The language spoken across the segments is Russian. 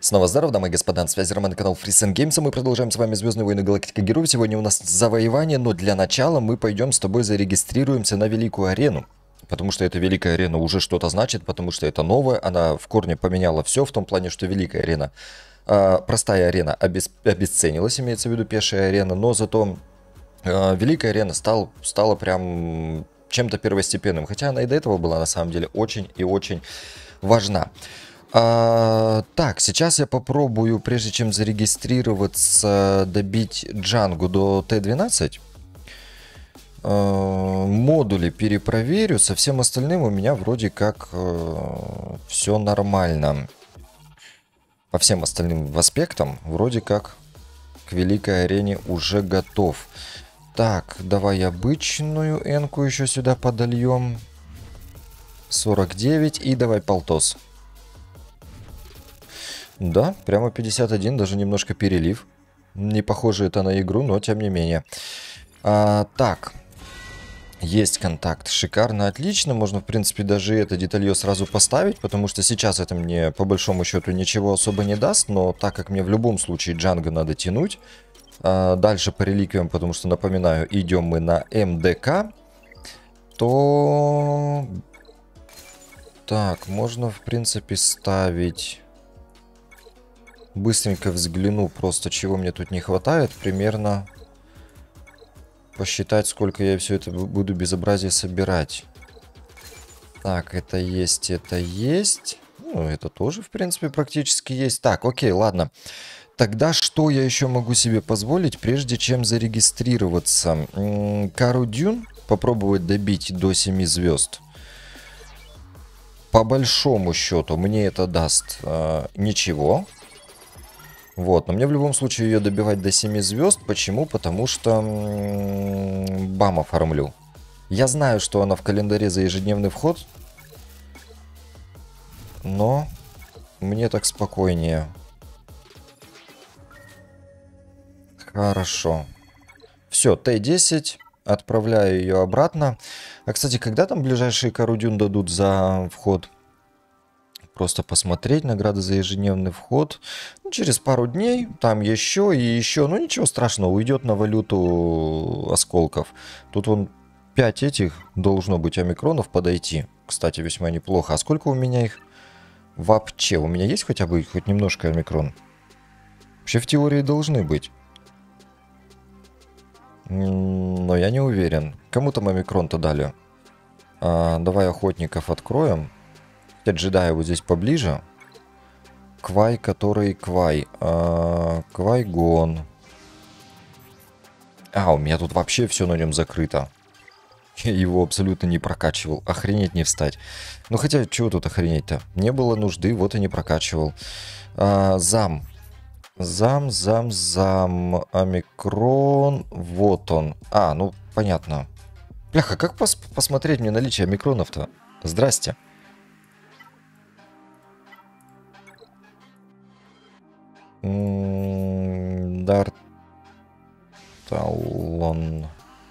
Снова здорово, дамы и господа, на связи Роман, канал Freaks and Games, мы продолжаем с вами Звездные войны Галактика Героев. Сегодня у нас завоевание, но для начала мы пойдем с тобой зарегистрируемся на Великую Арену. Потому что эта Великая Арена уже что-то значит, потому что это новая, она в корне поменяла все, в том плане, что Великая Арена, простая арена обесценилась, имеется в виду пешая арена, но зато Великая Арена стала прям чем-то первостепенным, хотя она и до этого была на самом деле очень и очень важна. Так, сейчас я попробую, прежде чем зарегистрироваться, добить Джангу до Т-12. Модули перепроверю, со всем остальным у меня вроде как все нормально. По всем остальным аспектам вроде как к Великой Арене уже готов. Так, давай обычную энку еще сюда подольем. 49 и давай полтос. Да, прямо 51, даже немножко перелив. Не похоже это на игру, но тем не менее. Так, есть контакт, шикарно, отлично. Можно, в принципе, даже это деталье сразу поставить, потому что сейчас это мне, по большому счету, ничего особо не даст. Но так как мне в любом случае Джанго надо тянуть, дальше по реликвиям, потому что, напоминаю, идем мы на МДК, то... Так, можно, в принципе, ставить... Быстренько взгляну просто, чего мне тут не хватает. Примерно посчитать, сколько я все это буду безобразие собирать. Так, это есть, это есть. Ну, это тоже, в принципе, практически есть. Так, окей, ладно. Тогда что я еще могу себе позволить, прежде чем зарегистрироваться? Кару Дюн попробовать добить до 7 звезд. По большому счету мне это даст ничего. Вот, но мне в любом случае ее добивать до 7 звезд. Почему? Потому что бам оформлю. Я знаю, что она в календаре за ежедневный вход. Но мне так спокойнее. Хорошо. Все, Т-10. Отправляю ее обратно. А, кстати, когда там ближайшие Карудюн дадут за вход? Просто посмотреть, награды за ежедневный вход. Ну, через пару дней, там еще и еще. Ну, ничего страшного, уйдет на валюту осколков. Тут вон 5 этих должно быть омикронов подойти. Кстати, весьма неплохо. А сколько у меня их вообще? У меня есть хотя бы хоть немножко омикрон? Вообще в теории должны быть. Но я не уверен. Кому там омикрон-то дали? Давай охотников откроем. Джедая вот здесь поближе. Квай, который Квай. Квай-гон. У меня тут вообще все на нем закрыто. Я его абсолютно не прокачивал. Охренеть не встать. Ну хотя, чего тут охренеть-то? Не было нужды, вот и не прокачивал. Зам. Зам. Омикрон. Вот он. Ну понятно. Бляха, как посмотреть мне наличие омикронов-то? Здрасте. Дарталон.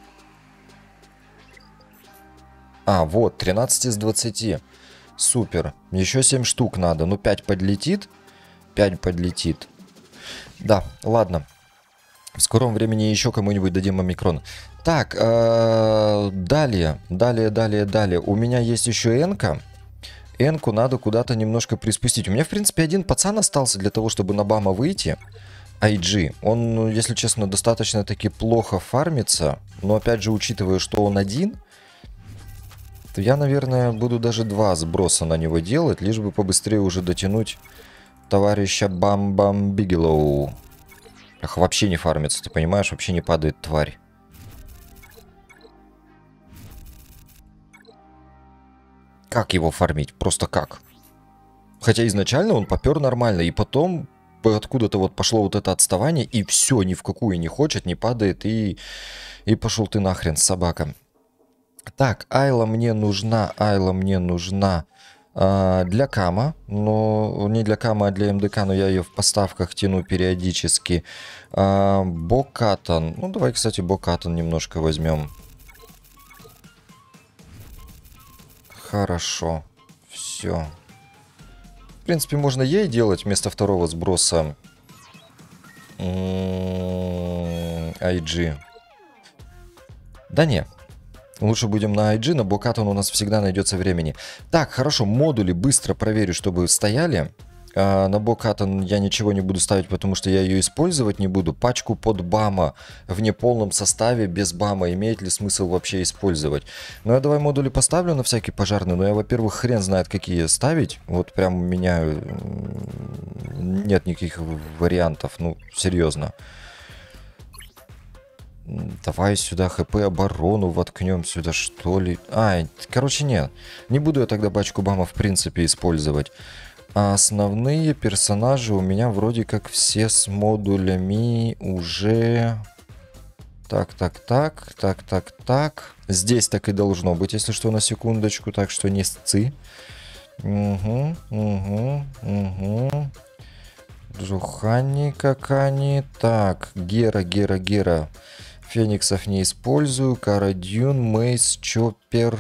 Вот, 13 из 20. Супер. Еще 7 штук надо. Ну, 5 подлетит. 5 подлетит. Да, ладно. В скором времени еще кому-нибудь дадим омикрон. Так, далее. У меня есть еще энка. Энку надо куда-то немножко приспустить. У меня, в принципе, один пацан остался для того, чтобы на бама выйти. IG. Он, если честно, достаточно-таки плохо фармится. Но, опять же, учитывая, что он один, то я, наверное, буду даже 2 сброса на него делать, лишь бы побыстрее уже дотянуть товарища Бам-Бам Бигелоу. Ах, вообще не фармится, ты понимаешь? Вообще не падает тварь. Как его фармить? Просто как? Хотя изначально он попер нормально, и потом откуда-то вот пошло вот это отставание, и все, ни в какую не хочет, не падает, и пошел ты нахрен, собака. Так, Айла мне нужна для Кама, но не для Кама, а для МДК, но я ее в поставках тяну периодически. Бокатон, ну давай, кстати, Бокатон немножко возьмем. Хорошо, все. В принципе, можно ей делать вместо второго сброса IG. Да не. Лучше будем на IG, на Бокатон у нас всегда найдется времени. Так, хорошо, модули быстро проверю, чтобы стояли. На Бокатон я ничего не буду ставить, потому что я ее использовать не буду. Пачку под бама в неполном составе, без бама, имеет ли смысл вообще использовать? Ну, я давай модули поставлю на всякий пожарный. Но я, во-первых, хрен знает, какие ставить. Вот прям у меня нет никаких вариантов. Ну, серьезно. Давай сюда ХП оборону воткнем сюда, что ли. Короче, нет. Не буду я тогда пачку бама в принципе использовать. А основные персонажи у меня вроде как все с модулями уже... Так. Здесь так и должно быть, если что, на секундочку. Так что не сцы. Угу. Джухани какани. Так, Гера. Фениксов не использую. Карадюн, Мейс, Чоппер.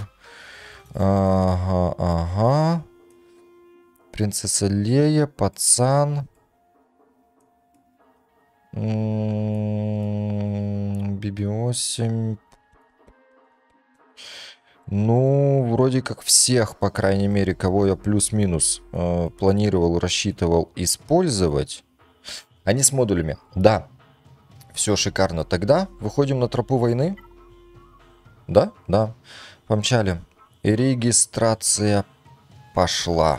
Ага. Принцесса Лея, пацан. BB8. Ну, вроде как всех, по крайней мере, кого я плюс-минус планировал, рассчитывал использовать. Они с модулями. Да. Все шикарно. Тогда выходим на тропу войны. Да. Помчали. И регистрация пошла.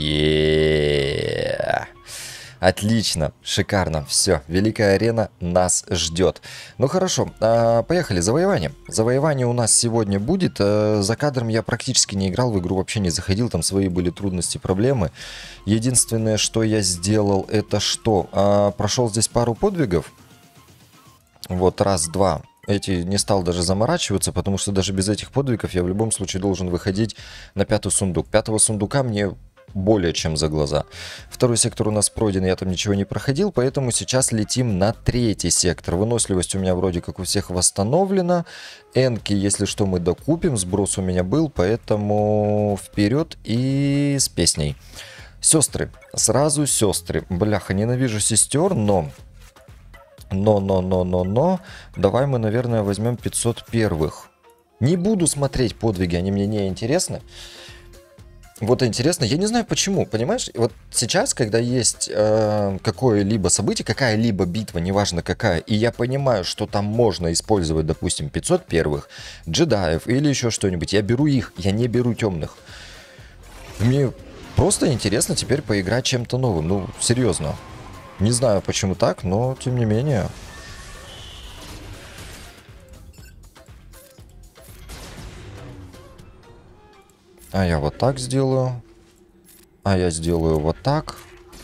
Отлично, шикарно, все, Великая Арена нас ждет. Ну хорошо, поехали, завоевание. Завоевание у нас сегодня будет. За кадром я практически не играл, в игру вообще не заходил, там свои были трудности, проблемы. Единственное, что я сделал, это что? Прошел здесь пару подвигов. Вот, раз, два. Эти не стал даже заморачиваться, потому что даже без этих подвигов я в любом случае должен выходить на 5-й сундук. 5-го сундука мне более чем за глаза. 2-й сектор у нас пройден, я там ничего не проходил, поэтому сейчас летим на 3-й сектор. Выносливость у меня вроде как у всех восстановлена. Энки, если что, мы докупим. Сброс у меня был, поэтому вперед и с песней. Сестры. Сразу сестры. Бляха, ненавижу сестер, но... Давай мы, наверное, возьмем 500 первых. Не буду смотреть подвиги, они мне не интересны. Вот интересно, я не знаю почему, понимаешь? Вот сейчас, когда есть какое-либо событие, какая-либо битва, неважно какая, и я понимаю, что там можно использовать, допустим, 500 первых, джедаев или еще что-нибудь, я беру их, я не беру темных. Мне просто интересно теперь поиграть чем-то новым, ну, серьезно. Не знаю, почему так, но тем не менее. А я вот так сделаю. А я сделаю вот так.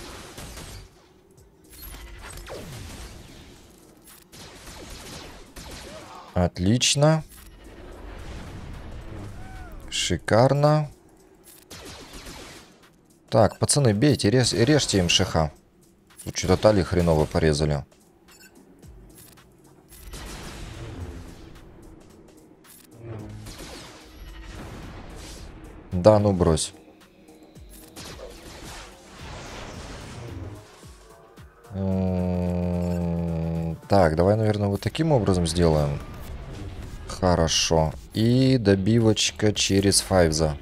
Отлично. Шикарно. Так, пацаны, бейте, режьте им шиха. Тут что-то талии хреново порезали. Да, ну брось. Так, давай, наверное, вот таким образом сделаем. Хорошо. И добивочка через Файвза.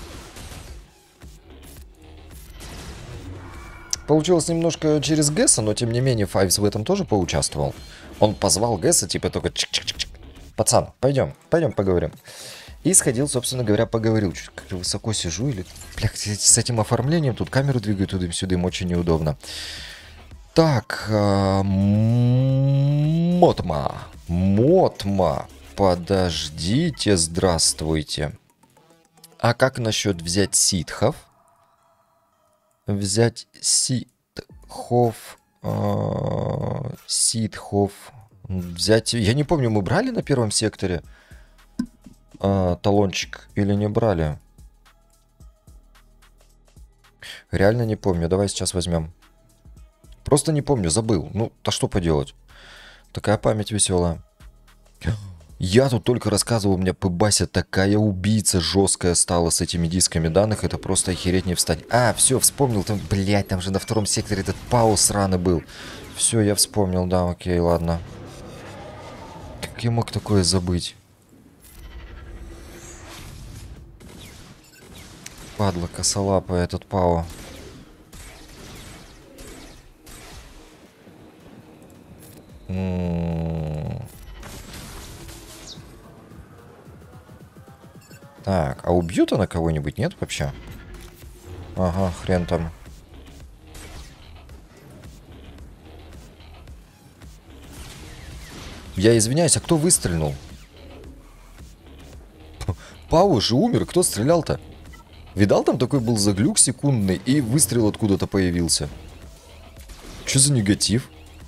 Получилось немножко через Гэса, но тем не менее Файвз в этом тоже поучаствовал. Он позвал Гэса, типа только чик-чик-чик. Пацан, пойдем поговорим. И сходил, собственно говоря, поговорил. Чуть как высоко сижу или... Бля, с этим оформлением тут камеру двигаю туда-сюда, им очень неудобно. Так, Мотма. Подождите, здравствуйте. А как насчет взять ситхов? Взять ситхов. Взять... Я не помню, мы брали на 1-м секторе талончик или не брали? Реально не помню. Давай сейчас возьмем. Просто не помню, забыл. Ну, то что поделать. Такая память веселая. Я тут только рассказывал, у меня Пыбася такая убийца жесткая стала с этими дисками данных, это просто охереть не встать. А, все, вспомнил, там, блядь, там же на втором секторе этот пау сраный был. Все, я вспомнил, да, окей, ладно. Как я мог такое забыть? Падла косолапая этот пау. Так, а убьют она кого-нибудь, нет вообще? Ага, хрен там. Я извиняюсь, а кто выстрелил? Пау же умер, кто стрелял-то? Видал, там такой был заглюк секундный, и выстрел откуда-то появился. Что за негатив?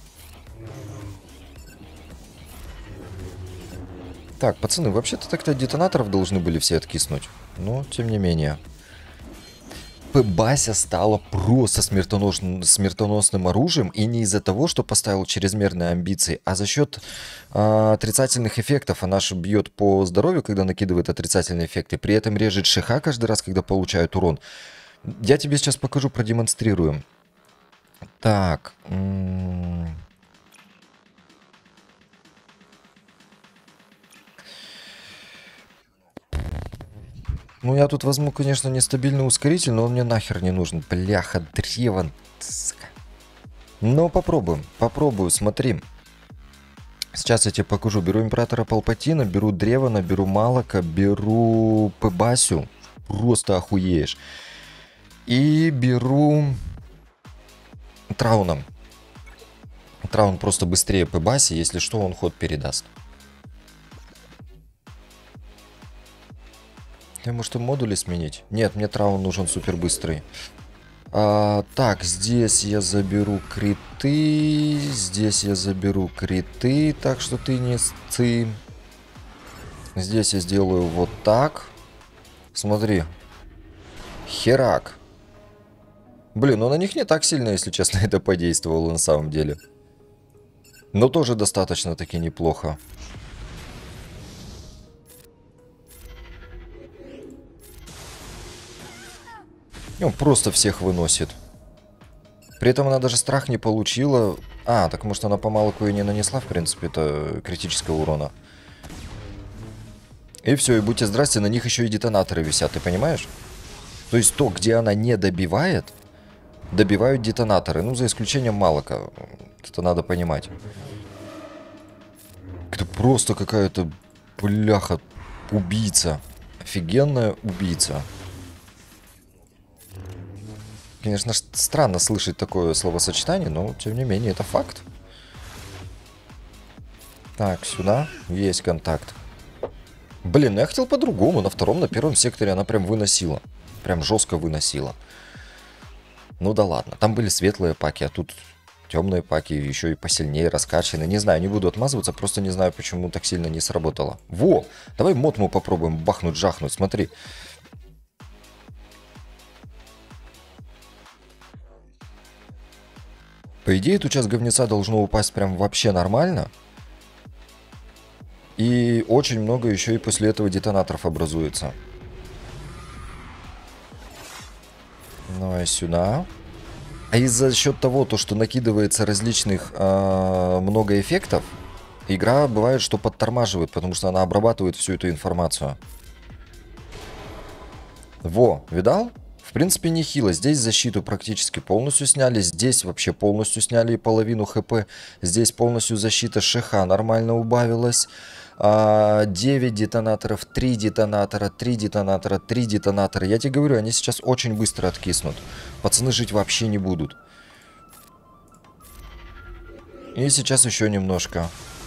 Так, пацаны, вообще-то так-то детонаторов должны были все откиснуть. Но, тем не менее. Пыбася стала просто смертоносным оружием. И не из-за того, что поставил чрезмерные амбиции, а за счет отрицательных эффектов. Она же бьет по здоровью, когда накидывает отрицательные эффекты. При этом режет ШХ каждый раз, когда получает урон. Я тебе сейчас покажу, продемонстрирую. Так. Ну, я тут возьму, конечно, нестабильный ускоритель, но он мне нахер не нужен. Бляха, древан. Но попробуем. Попробую, смотри. Сейчас я тебе покажу. Беру Императора Палпатина, беру Древана, беру Малака, беру Пыбасю. Просто охуеешь. И беру Трауна. Траун просто быстрее Пыбаси. Если что, он ход передаст. Я, может, и модули сменить? Нет, мне Траун нужен супер быстрый. Так, здесь я заберу криты. Здесь я заберу криты. Так что ты не сцы. Здесь я сделаю вот так. Смотри. Херак. Блин, ну на них не так сильно, если честно, это подействовало на самом деле. Но тоже достаточно-таки неплохо. Он просто всех выносит. При этом она даже страх не получила. А, так может она по Малаку и не нанесла, в принципе, это критического урона. И все, и будьте здрасте, на них еще и детонаторы висят, ты понимаешь? То есть то, где она не добивает, добивают детонаторы. Ну, за исключением Малака. Это надо понимать. Это просто какая-то, бляха, убийца. Офигенная убийца. Конечно, странно слышать такое словосочетание, но, тем не менее, это факт. Так, сюда есть контакт. Блин, ну я хотел по-другому. На втором, на первом секторе она прям выносила. Прям жестко выносила. Ну да ладно. Там были светлые паки, а тут темные паки еще и посильнее раскачаны. Не знаю, не буду отмазываться, просто не знаю, почему так сильно не сработало. Во! Давай Мотму попробуем бахнуть-жахнуть, смотри. По идее, эту часть говнеца должно упасть прям вообще нормально. И очень много еще и после этого детонаторов образуется. Ну и сюда. А из-за счет того, что накидывается различных много эффектов, игра бывает, что подтормаживает, потому что она обрабатывает всю эту информацию. Во, видал? В принципе, нехило. Здесь защиту практически полностью сняли. Здесь вообще полностью сняли половину хп. Здесь полностью защита ШХ нормально убавилась. 9 детонаторов, 3 детонатора, 3 детонатора, 3 детонатора. Я тебе говорю, они сейчас очень быстро откиснут. Пацаны жить вообще не будут. И сейчас еще немножко.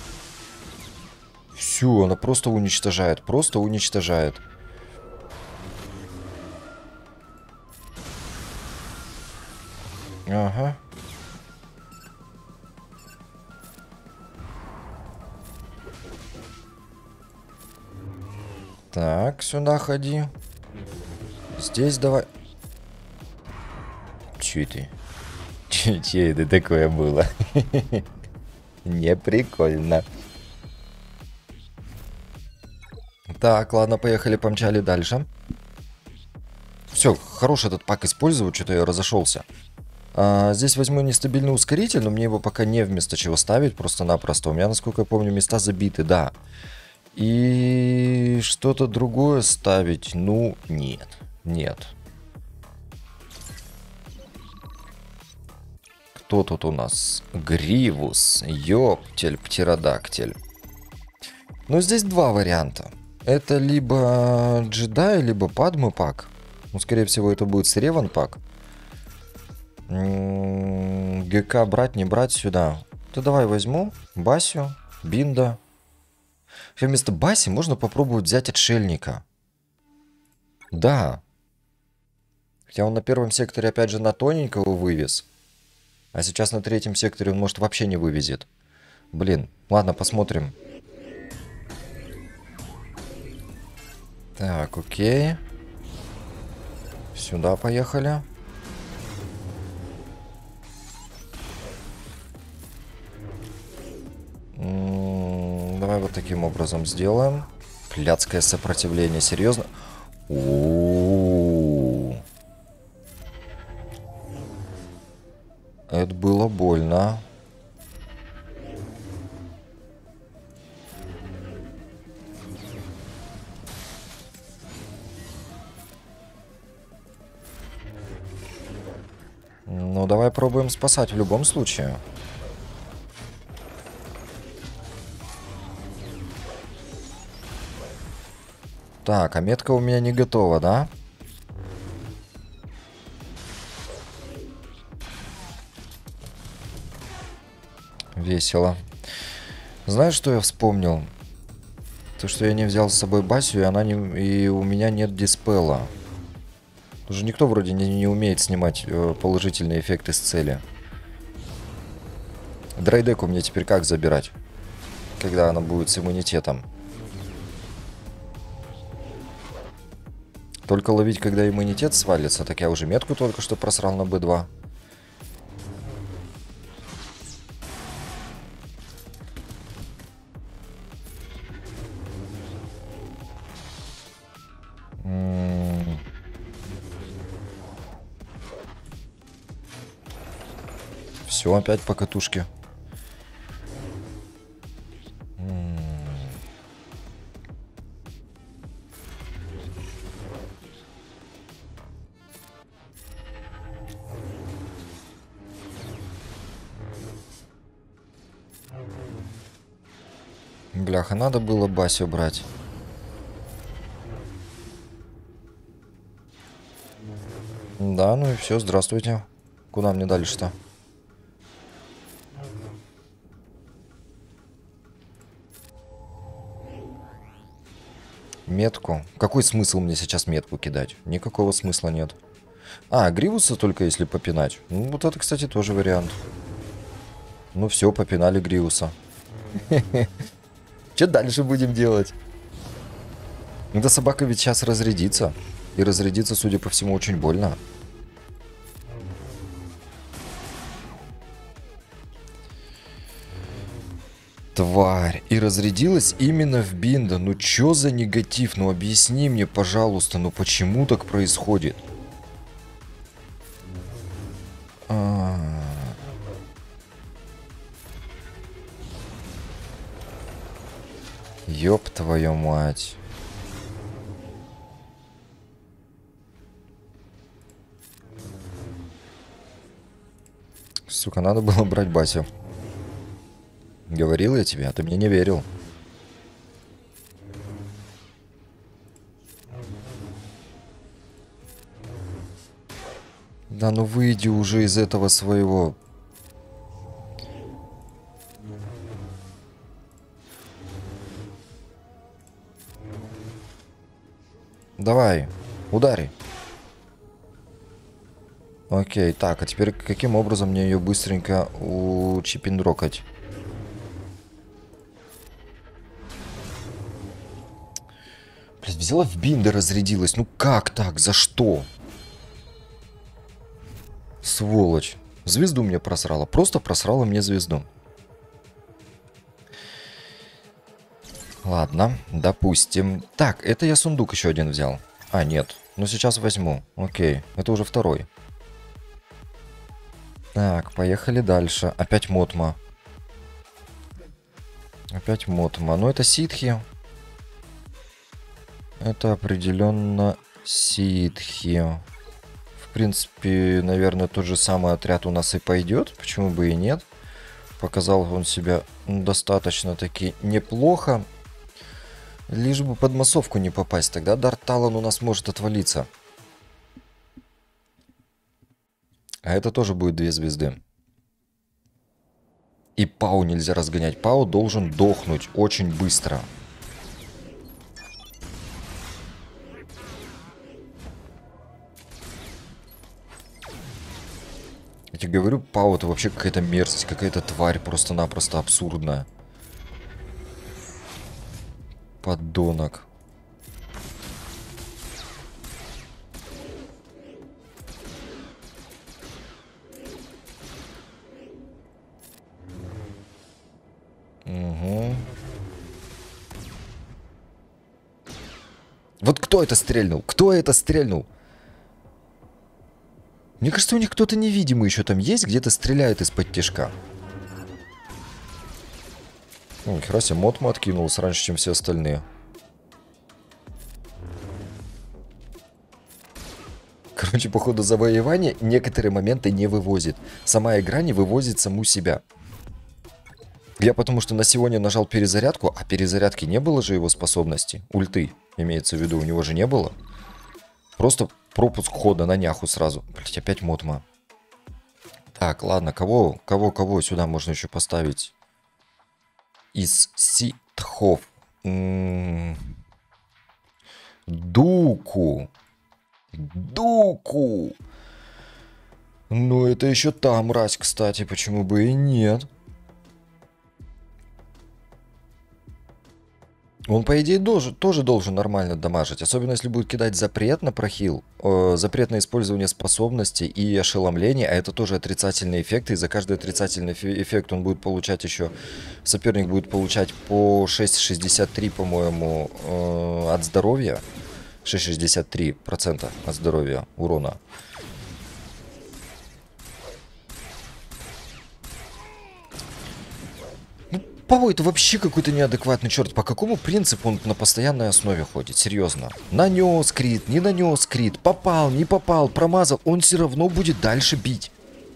Все, она просто уничтожает. Просто уничтожает. Ага. Так, сюда ходи. Здесь давай. Че ты? Че это такое было? Не прикольно. Так, ладно, поехали, помчали дальше. Все, хороший этот пак использовать, что-то я разошелся. Здесь возьму нестабильный ускоритель, но мне его пока не вместо чего ставить, просто-напросто. У меня, насколько я помню, места забиты, да. И что-то другое ставить, ну, нет, нет. Кто тут у нас? Гривус, ёптель, птеродактиль. Ну, здесь два варианта. Это либо джедай, либо падмы пак. Ну, скорее всего, это будет среван пак. ГК брать, не брать сюда. То давай возьму Басю, Бинда. Вместо Баси можно попробовать взять отшельника. Да. Хотя он на первом секторе, опять же, на тоненького вывез. А сейчас на третьем секторе он, может, вообще не вывезет. Блин, ладно, посмотрим. Так, окей. Сюда поехали. Давай вот таким образом сделаем. Блядское сопротивление, серьезно? У-у-у. Это было больно. Ну, давай пробуем спасать в любом случае. Так, а метка у меня не готова, да? Весело. Знаешь, что я вспомнил? То, что я не взял с собой Басю, и у меня нет диспела. Уже никто вроде не умеет снимать положительные эффекты с цели. Драйдеку мне теперь как забирать? Когда она будет с иммунитетом? Только ловить, когда иммунитет свалится. Так я уже метку только что просрал на Б2. Все, опять по катушке. Бляха, надо было Басю брать. Да, ну и все, здравствуйте. Куда мне дальше-то? Метку? Какой смысл мне сейчас метку кидать? Никакого смысла нет. А, Гривуса только если попинать. Ну, вот это, кстати, тоже вариант. Ну все, попинали Гривуса. Что дальше будем делать? Эта собака ведь сейчас разрядится. И разрядится, судя по всему, очень больно. Тварь. И разрядилась именно в Бинда. Ну чё за негатив? Ну объясни мне, пожалуйста, ну почему так происходит? Ёб твою мать. Сука, надо было брать Басю. Говорил я тебе, а ты мне не верил. Да ну выйди уже из этого своего. Давай, удари. Окей, так, а теперь каким образом мне ее быстренько учипиндрокать? Блядь, взяла в бинда, разрядилась. Ну как так? За что? Сволочь. Звезду мне просрала. Просто просрала мне звезду. Ладно, допустим. Так, это я сундук еще один взял. А, нет. Ну, сейчас возьму. Окей, это уже второй. Так, поехали дальше. Опять Мотма. Опять Мотма. Ну, это ситхи. Это определенно ситхи. В принципе, наверное, тот же самый отряд у нас и пойдет. Почему бы и нет? Показал он себя достаточно-таки неплохо. Лишь бы под массовку не попасть. Тогда Дарт Талон у нас может отвалиться. А это тоже будет 2 звезды. И Пау нельзя разгонять. Пау должен дохнуть очень быстро. Я тебе говорю, Пау это вообще какая-то мерзость, какая-то тварь просто-напросто абсурдная. Подонок. Угу. Вот кто это стрельнул? Кто это стрельнул? Мне кажется, у них кто-то невидимый еще там есть, где-то стреляет из-под тишка. Ну, нихера себе, Мотму откинулся раньше, чем все остальные. Короче, по ходу завоевания некоторые моменты не вывозит. Сама игра не вывозит саму себя. Я потому что на сегодня нажал перезарядку, а перезарядки не было же его способности. Ульты, имеется в виду, у него же не было. Просто пропуск хода на няху сразу. Блять, опять Мотма. Так, ладно, кого сюда можно еще поставить? Из ситхов. Дуку. Дуку. Ну, это еще та мразь, кстати, почему бы и нет. Он, по идее, тоже должен нормально дамажить. Особенно, если будет кидать запрет на прохил, запрет на использование способностей и ошеломление. А это тоже отрицательные эффекты. И за каждый отрицательный эффект он будет получать еще... Соперник будет получать по 6,63, по-моему, от здоровья. 6,63% от здоровья урона. Пау это вообще какой-то неадекватный черт. По какому принципу он на постоянной основе ходит? Серьезно. Нанес крит, не нанес крит, попал, не попал, промазал. Он все равно будет дальше бить.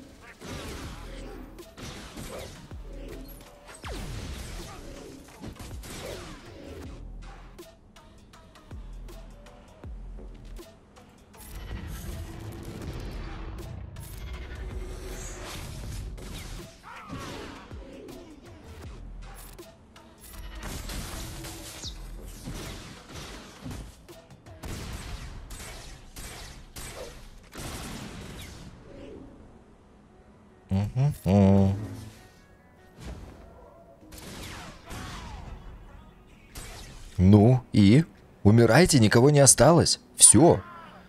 Ну и? Умирайте, никого не осталось. Все.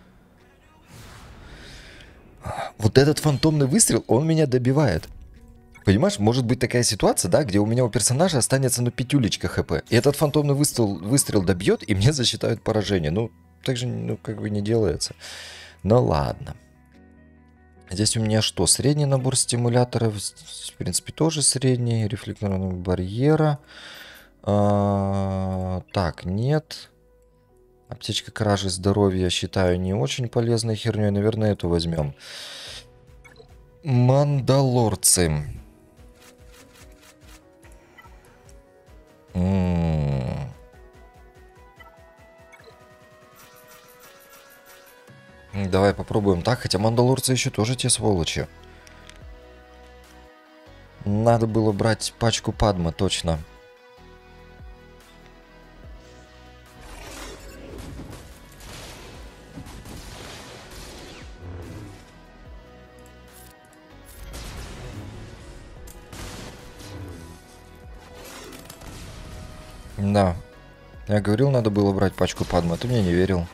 Вот этот фантомный выстрел, он меня добивает. Понимаешь, может быть такая ситуация, да, где у меня у персонажа останется, ну, 5 хп. И этот фантомный выстрел добьет, и мне засчитают поражение. Ну, так же, ну, как бы не делается. Ну, ладно. Здесь у меня что? Средний набор стимуляторов. В принципе, тоже средний. Рефлекторного барьера. Так, нет. Аптечка кражи здоровья считаю не очень полезной херней. Наверное, эту возьмем. Мандалорцы. Давай попробуем так. Хотя мандалорцы еще тоже те сволочи. Надо было брать пачку Падма, точно. Да. Я говорил, надо было брать пачку Падма. Ты мне не верил.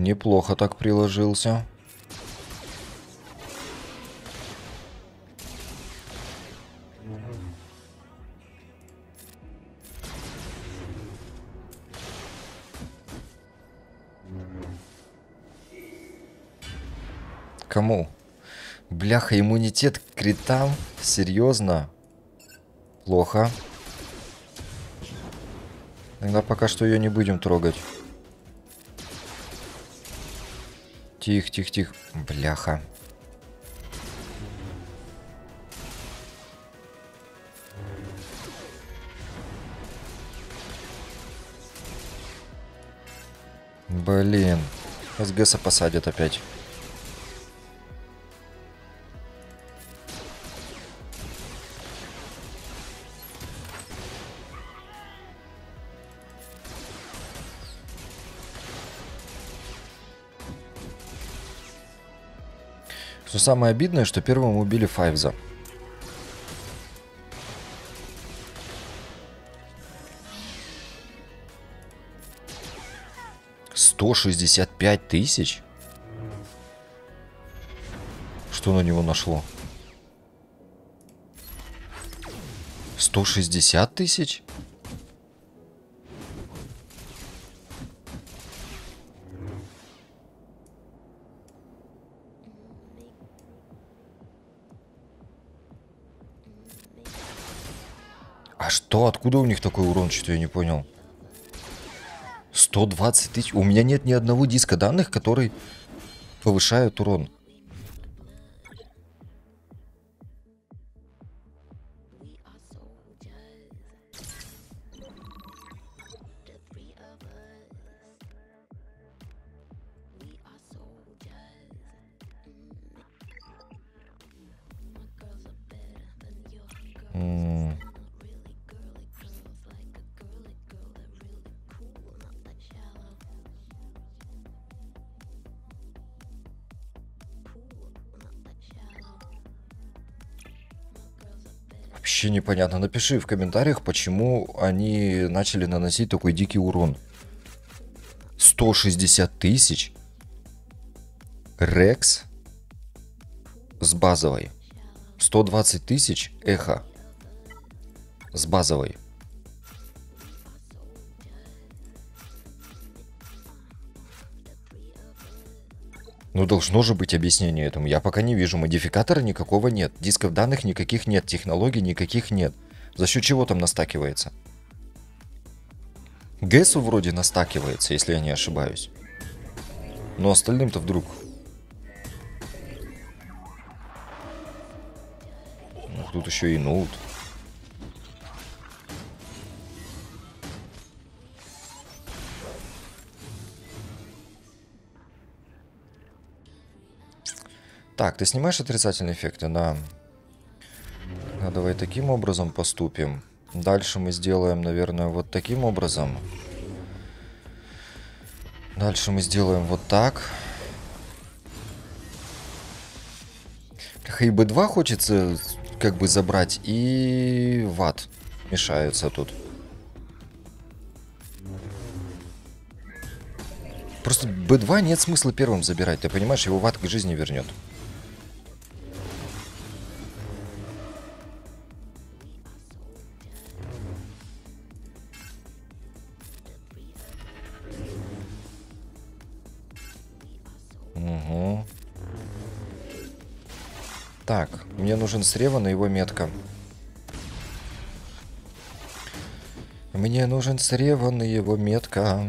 Неплохо так приложился. Кому? Бляха, иммунитет к критам? Серьезно? Плохо. Тогда пока что ее не будем трогать. Тихо, тихо, тихо. Бляха. Блин. СГСа посадят опять. Что самое обидное, что первым убили Файвза. $165 000? Что на него нашло? 160 000? А что? Откуда у них такой урон? Что-то я не понял. 120 000. У меня нет ни одного диска данных, который повышает урон. Вообще непонятно. Напиши в комментариях, почему они начали наносить такой дикий урон. 160 000. Рекс с базовой. 120 000 эхо с базовой. Ну, должно же быть объяснение этому. Я пока не вижу. Модификатора никакого нет. Дисков данных никаких нет. Технологий никаких нет. За счет чего там настакивается? ГЭСу вроде настакивается, если я не ошибаюсь. Но остальным-то вдруг... Ну, тут еще и ноут. Так, ты снимаешь отрицательные эффекты? Да. Ну, давай таким образом поступим. Дальше мы сделаем, наверное, вот таким образом. Дальше мы сделаем вот так. И Б2 хочется как бы забрать, и ват мешается тут. Просто Б2 нет смысла первым забирать, ты понимаешь, его ват к жизни вернет. Угу. Так, мне нужен срева на его метка. Мне нужен срева на его метка.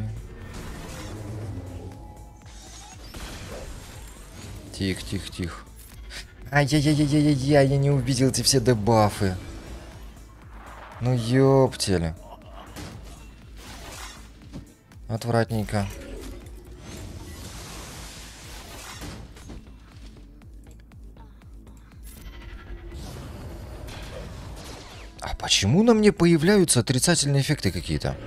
Тихо, тихо, тихо. Ай-яй-яй-яй-яй-яй, я не увидел эти все дебафы. Ну ёптели. Отвратненько. А почему на мне появляются отрицательные эффекты какие-то?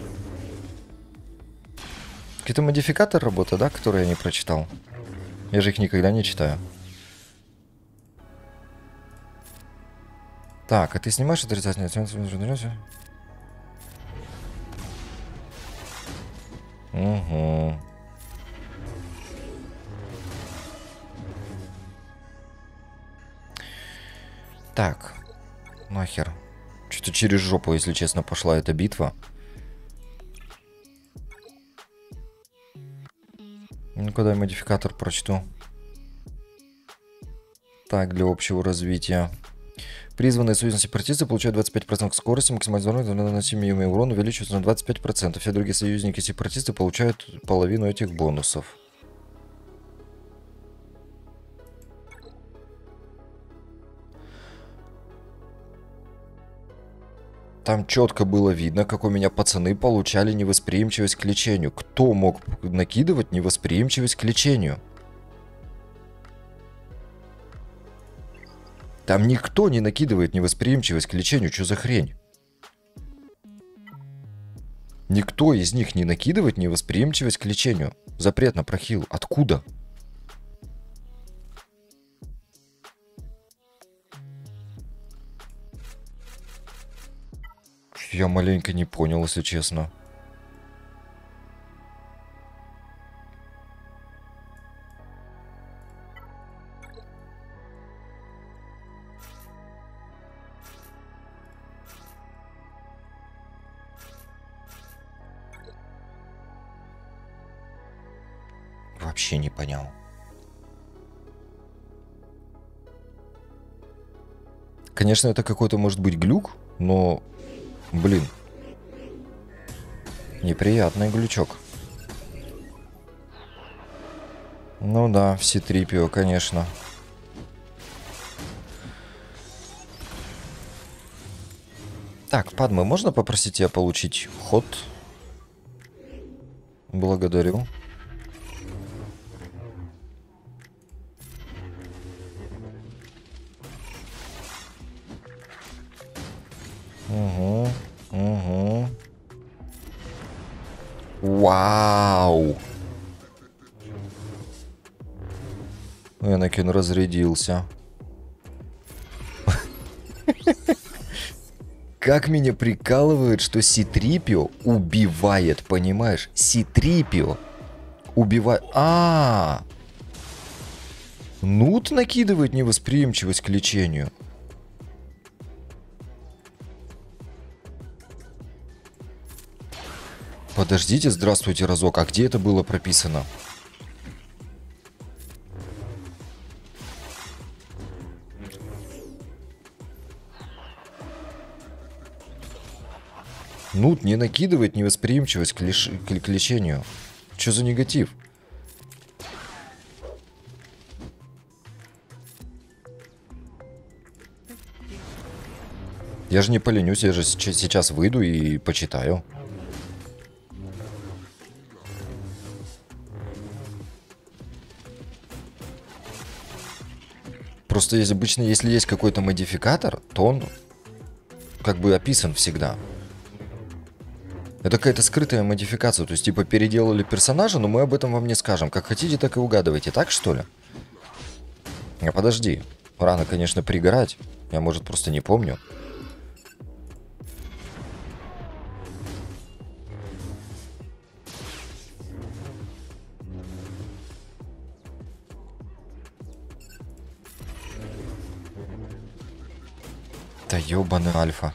Какой-то модификатор работы, да, который я не прочитал? Я же их никогда не читаю. Так, а ты снимаешь отрицательные эффекты? Угу. Так, нахер. Что-то через жопу, если честно, пошла эта битва. Ну-ка, дай модификатор прочту. Так, для общего развития. Призванные союзные сепаратисты получают 25% скорости, максимальный наносимый урон увеличивается на 25%. Все другие союзники сепаратисты получают половину этих бонусов. Там четко было видно, как у меня пацаны получали невосприимчивость к лечению. Кто мог накидывать невосприимчивость к лечению? Там никто не накидывает невосприимчивость к лечению. Что за хрень? Никто из них не накидывает невосприимчивость к лечению. Запрет на прохил. Откуда? Я маленько не понял, если честно. Вообще не понял. Конечно, это какой-то может быть глюк, но, блин, неприятный глючок. Ну да, в C-3PO, конечно. Так, Падме, можно попросить тебя получить ход? Благодарю. Угу, угу. Вау! Энакин разрядился. Как меня прикалывает, что C-3PO убивает, понимаешь? C-3PO убивает... Нут накидывает невосприимчивость к лечению. Подождите, здравствуйте разок. А где это было прописано? Нут не накидывает невосприимчивость к лечению. Что за негатив? Я же не поленюсь, я же сейчас выйду и почитаю. Просто есть, обычно, если есть какой-то модификатор, то он как бы описан всегда. Это какая-то скрытая модификация. То есть, типа, переделали персонажа, но мы об этом вам не скажем. Как хотите, так и угадывайте. Так, что ли? А подожди. Рано, конечно, пригорать. Я, может, просто не помню. Да ёбаный альфа.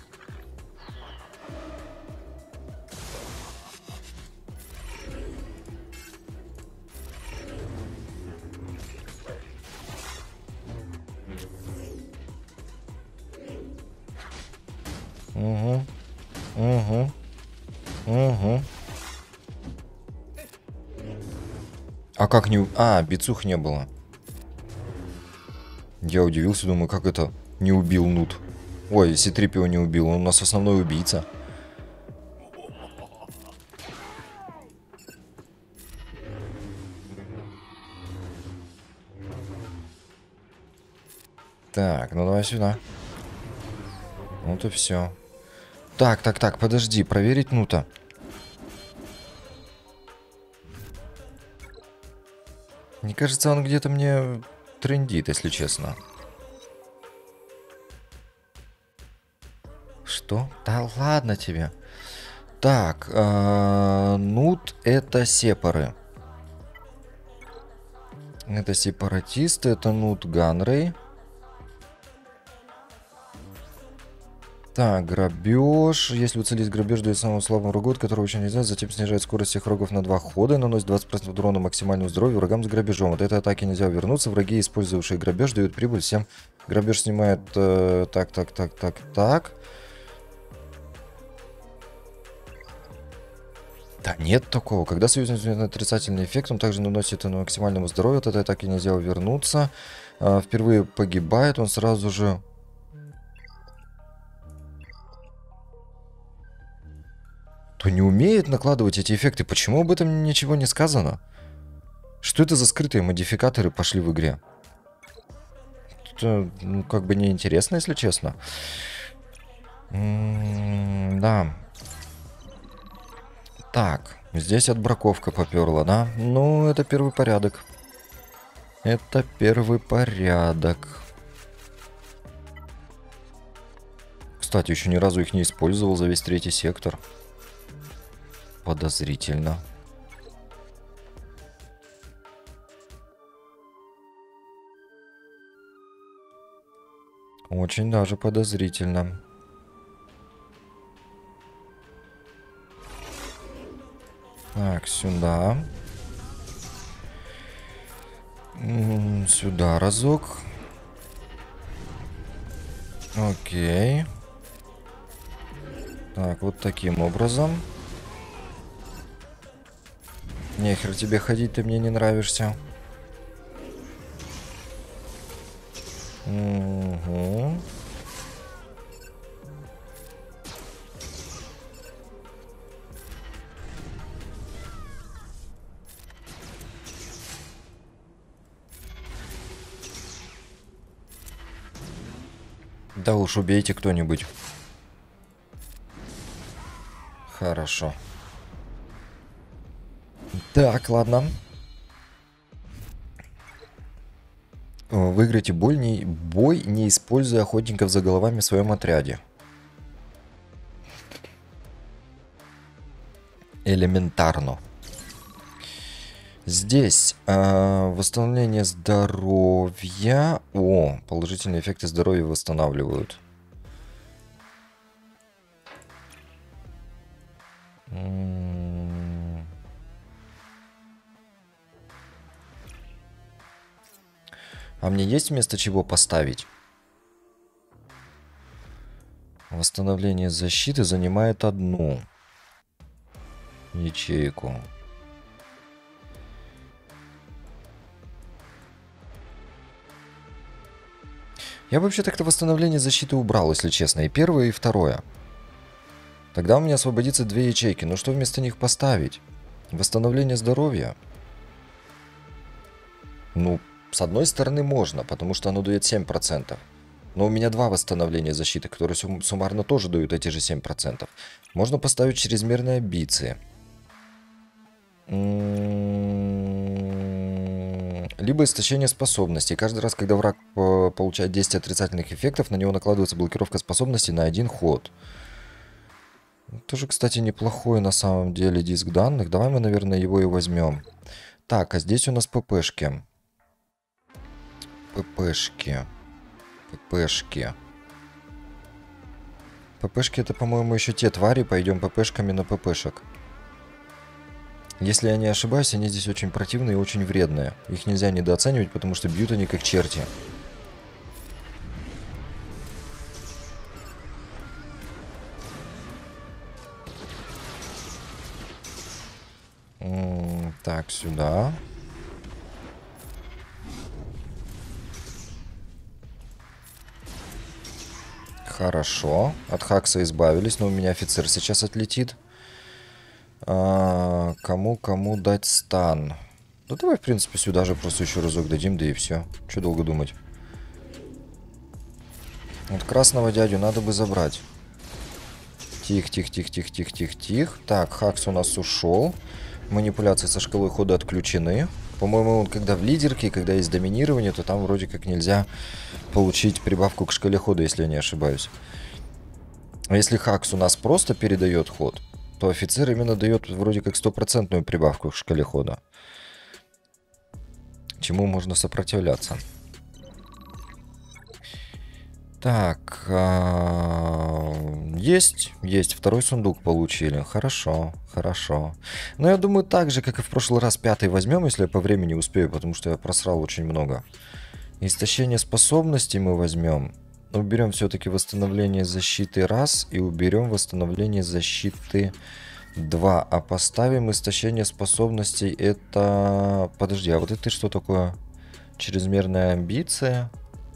Угу. Угу. Угу. А как не... бицух не было. Я удивился, думаю, как это не убил Нут. Ой, C-3PO не убил, он у нас основной убийца. Так, ну давай сюда. Вот и все. Так, подожди, проверить Нута. Мне кажется, он где-то мне трендит, если честно. Что? Да ладно тебе. Так, Нут это сепары. Это сепаратисты, это Нут Ганрей. Так, грабеж. Если уцелить грабеж, дает самому слабому врагу, от которого очень нельзя, затем снижает скорость всех врагов на 2 хода и наносит 20% урона максимальному здоровью врагам с грабежом. От этой атаки нельзя увернуться. Враги, использовавшие грабеж, дают прибыль всем. Грабеж снимает... так. Да нет такого. Когда союзник имеет отрицательный эффект, он также наносит на максимальному здоровью. От этой атаки нельзя увернуться. Впервые погибает, он сразу же... То не умеет накладывать эти эффекты. Почему об этом ничего не сказано? Что это за скрытые модификаторы пошли в игре? Это, ну, как бы неинтересно, если честно. Да. Так, здесь отбраковка поперла, да? Ну, это первый порядок. Это первый порядок. Кстати, еще ни разу их не использовал за весь третий сектор. Подозрительно. Очень даже подозрительно. Так, сюда. Сюда разок. Окей. Так, вот таким образом. Нехер тебе ходить, ты мне не нравишься. Угу. Да уж, убейте кто-нибудь. Хорошо. Так, ладно. Выиграйте бой, не используя охотников за головами в своем отряде. Элементарно. Здесь восстановление здоровья. О, положительные эффекты здоровья восстанавливают. А мне есть вместо чего поставить? Восстановление защиты занимает 1 ячейку. Я вообще так-то восстановление защиты убрал, если честно. И первое, и второе. Тогда у меня освободится 2 ячейки. Но что вместо них поставить? Восстановление здоровья? Ну, с одной стороны можно, потому что оно дает 7%. Но у меня 2 восстановления защиты, которые суммарно тоже дают эти же 7%. Можно поставить чрезмерные амбиции. Либо истощение способностей. Каждый раз, когда враг получает 10 отрицательных эффектов, на него накладывается блокировка способностей на 1 ход. Тоже, кстати, неплохой на самом деле диск данных. Давай мы, наверное, его и возьмем. Так, а здесь у нас ППшки. ППшки. ППшки это, по-моему, еще те твари. Пойдем ППшками на ППшек. Если я не ошибаюсь, они здесь очень противные и очень вредные. Их нельзя недооценивать, потому что бьют они как черти. Так, сюда. Хорошо. От Хакса избавились, но у меня офицер сейчас отлетит. Кому дать стан? Ну давай, в принципе, сюда же просто еще разок дадим, да и все. Че долго думать? Вот красного дядю надо бы забрать. Тихо. Так, Хакс у нас ушел. Манипуляции со шкалой хода отключены. По-моему, он когда в лидерке, когда есть доминирование, то там вроде как нельзя получить прибавку к шкале хода, если я не ошибаюсь. А если Хакс у нас просто передает ход, то офицер именно дает вроде как 100% прибавку к шкале хода. Чему можно сопротивляться. Так, Есть. Второй сундук получили. Хорошо, хорошо. Но я думаю, так же, как и в прошлый раз, 5-й возьмем, если я по времени успею, потому что я просрал очень много. Истощение способностей мы возьмем. Уберем все-таки восстановление защиты раз и уберем восстановление защиты 2. А поставим истощение способностей. Это... Подожди, а вот это что такое? Чрезмерная амбиция?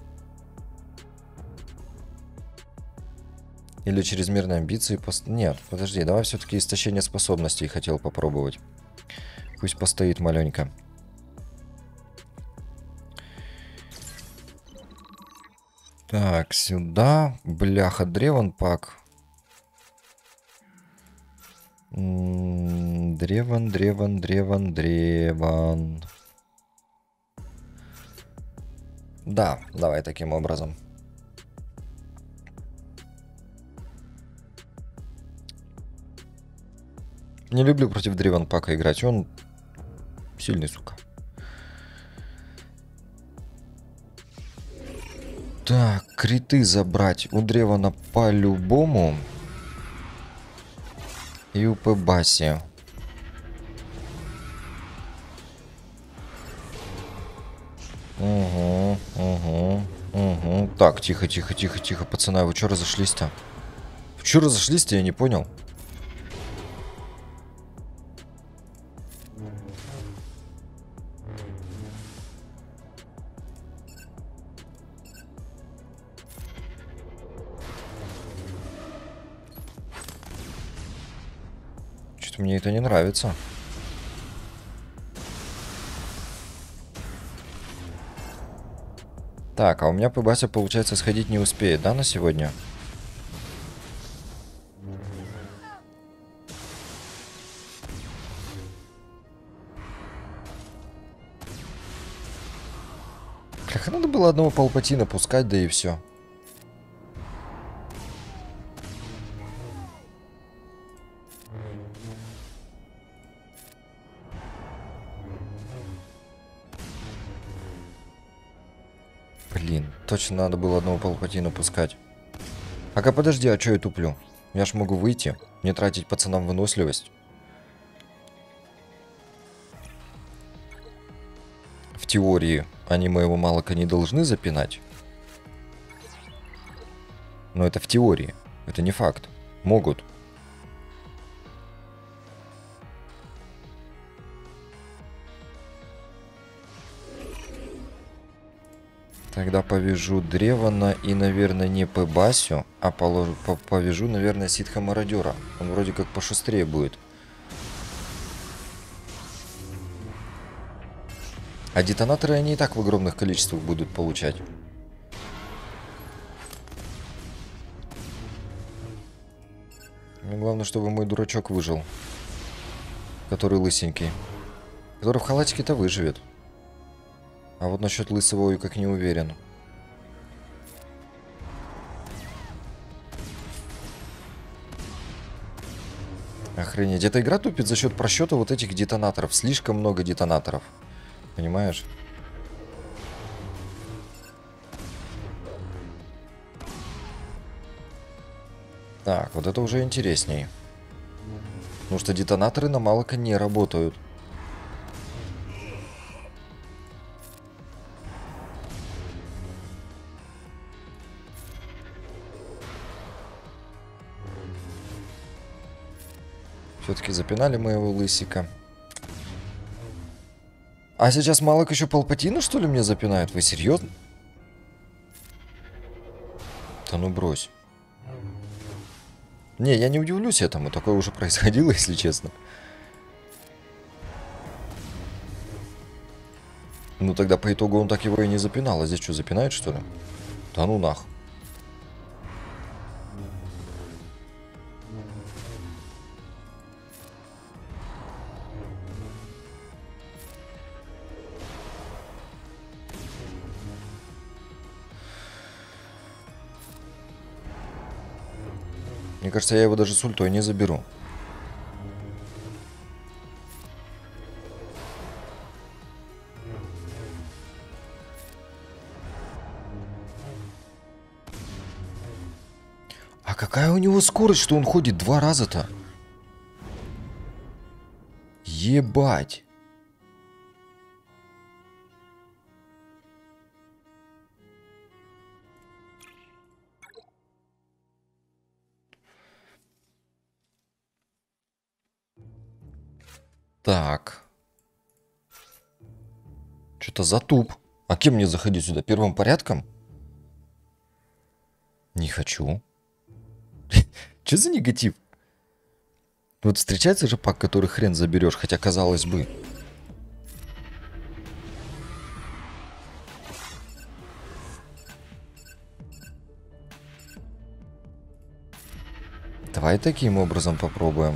Или чрезмерные амбиции? Нет, подожди, давай все-таки истощение способностей хотел попробовать. Пусть постоит маленько. Так, сюда. Бляха, древан пак. Древан. Да, давай таким образом. Не люблю против древан пака играть. Он сильный, сука. Так, криты забрать у древана по-любому. И у Пебаси. Угу. Так, тихо, пацаны, вы что разошлись-то? Вы что разошлись-то, я не понял. Что-то мне это не нравится. Так, а у меня Пебася, получается, сходить не успеет, да, на сегодня? Как надо было одного Палпатина пускать, да и все. Блин, точно надо было одного Палпатина пускать. Ага, подожди, а что я туплю? Я ж могу выйти, не тратить пацанам выносливость. В теории они моего малока не должны запинать. Но это в теории, это не факт. Могут. Тогда повяжу Древана и, наверное, не Пебасю, а повяжу, наверное, Ситха Мародера. Он вроде как пошустрее будет. А детонаторы они и так в огромных количествах будут получать. Ну, главное, чтобы мой дурачок выжил. Который лысенький. Который в халатике-то выживет. А вот насчет лысого я как не уверен. Охренеть. Эта игра тупит за счет просчета вот этих детонаторов. Слишком много детонаторов. Понимаешь? Так, вот это уже интересней. Потому что детонаторы на Малака не работают. Все-таки запинали моего лысика. А сейчас Малак еще Палпатина, что ли, мне запинает? Вы серьезно? Да ну брось. Не, я не удивлюсь этому. Такое уже происходило, если честно. Ну тогда по итогу он так его и не запинал. А здесь что, запинает, что ли? Да ну нах. Мне кажется, я его даже с ультой не заберу. А Какая у него скорость, что он ходит 2 раза-то? Ебать. Так. Что-то затуп. А кем мне заходить сюда? Первым порядком? Не хочу. Что за негатив? Вот встречается же пак, который хрен заберешь, хотя казалось бы. Давай таким образом попробуем.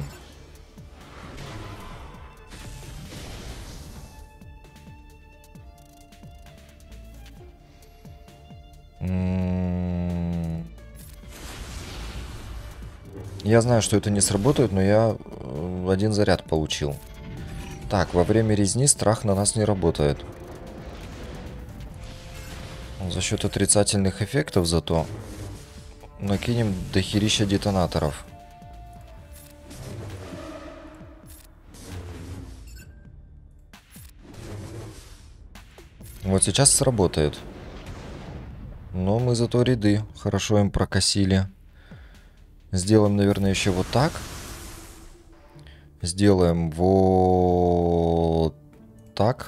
Я знаю, что это не сработает, но я один заряд получил. Так, во время резни страх на нас не работает. За счет отрицательных эффектов зато накинем дохерища детонаторов. Вот сейчас сработает. Но мы зато ряды хорошо им прокосили. Сделаем, наверное, еще вот так. Сделаем вот так.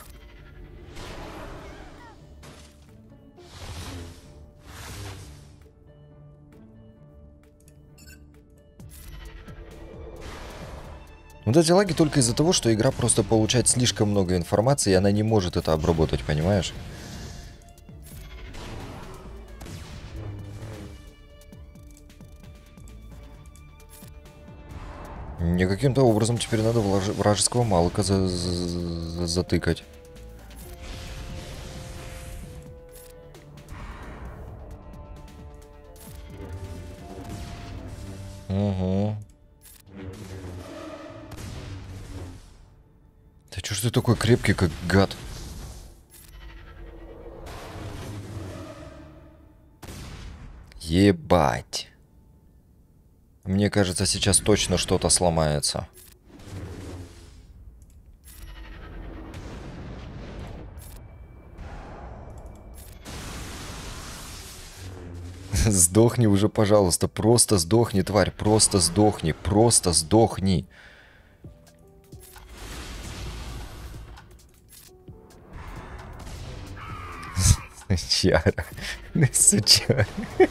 Вот эти лаги только из-за того, что игра просто получает слишком много информации, и она не может это обработать, понимаешь? Мне каким-то образом теперь надо вражеского малыка затыкать. Угу. Да чё ж ты такой крепкий, как гад? Ебать. Мне кажется, сейчас точно что-то сломается. Сдохни уже, пожалуйста. Просто сдохни, тварь. Просто сдохни. Просто сдохни. Сучара. Сучара.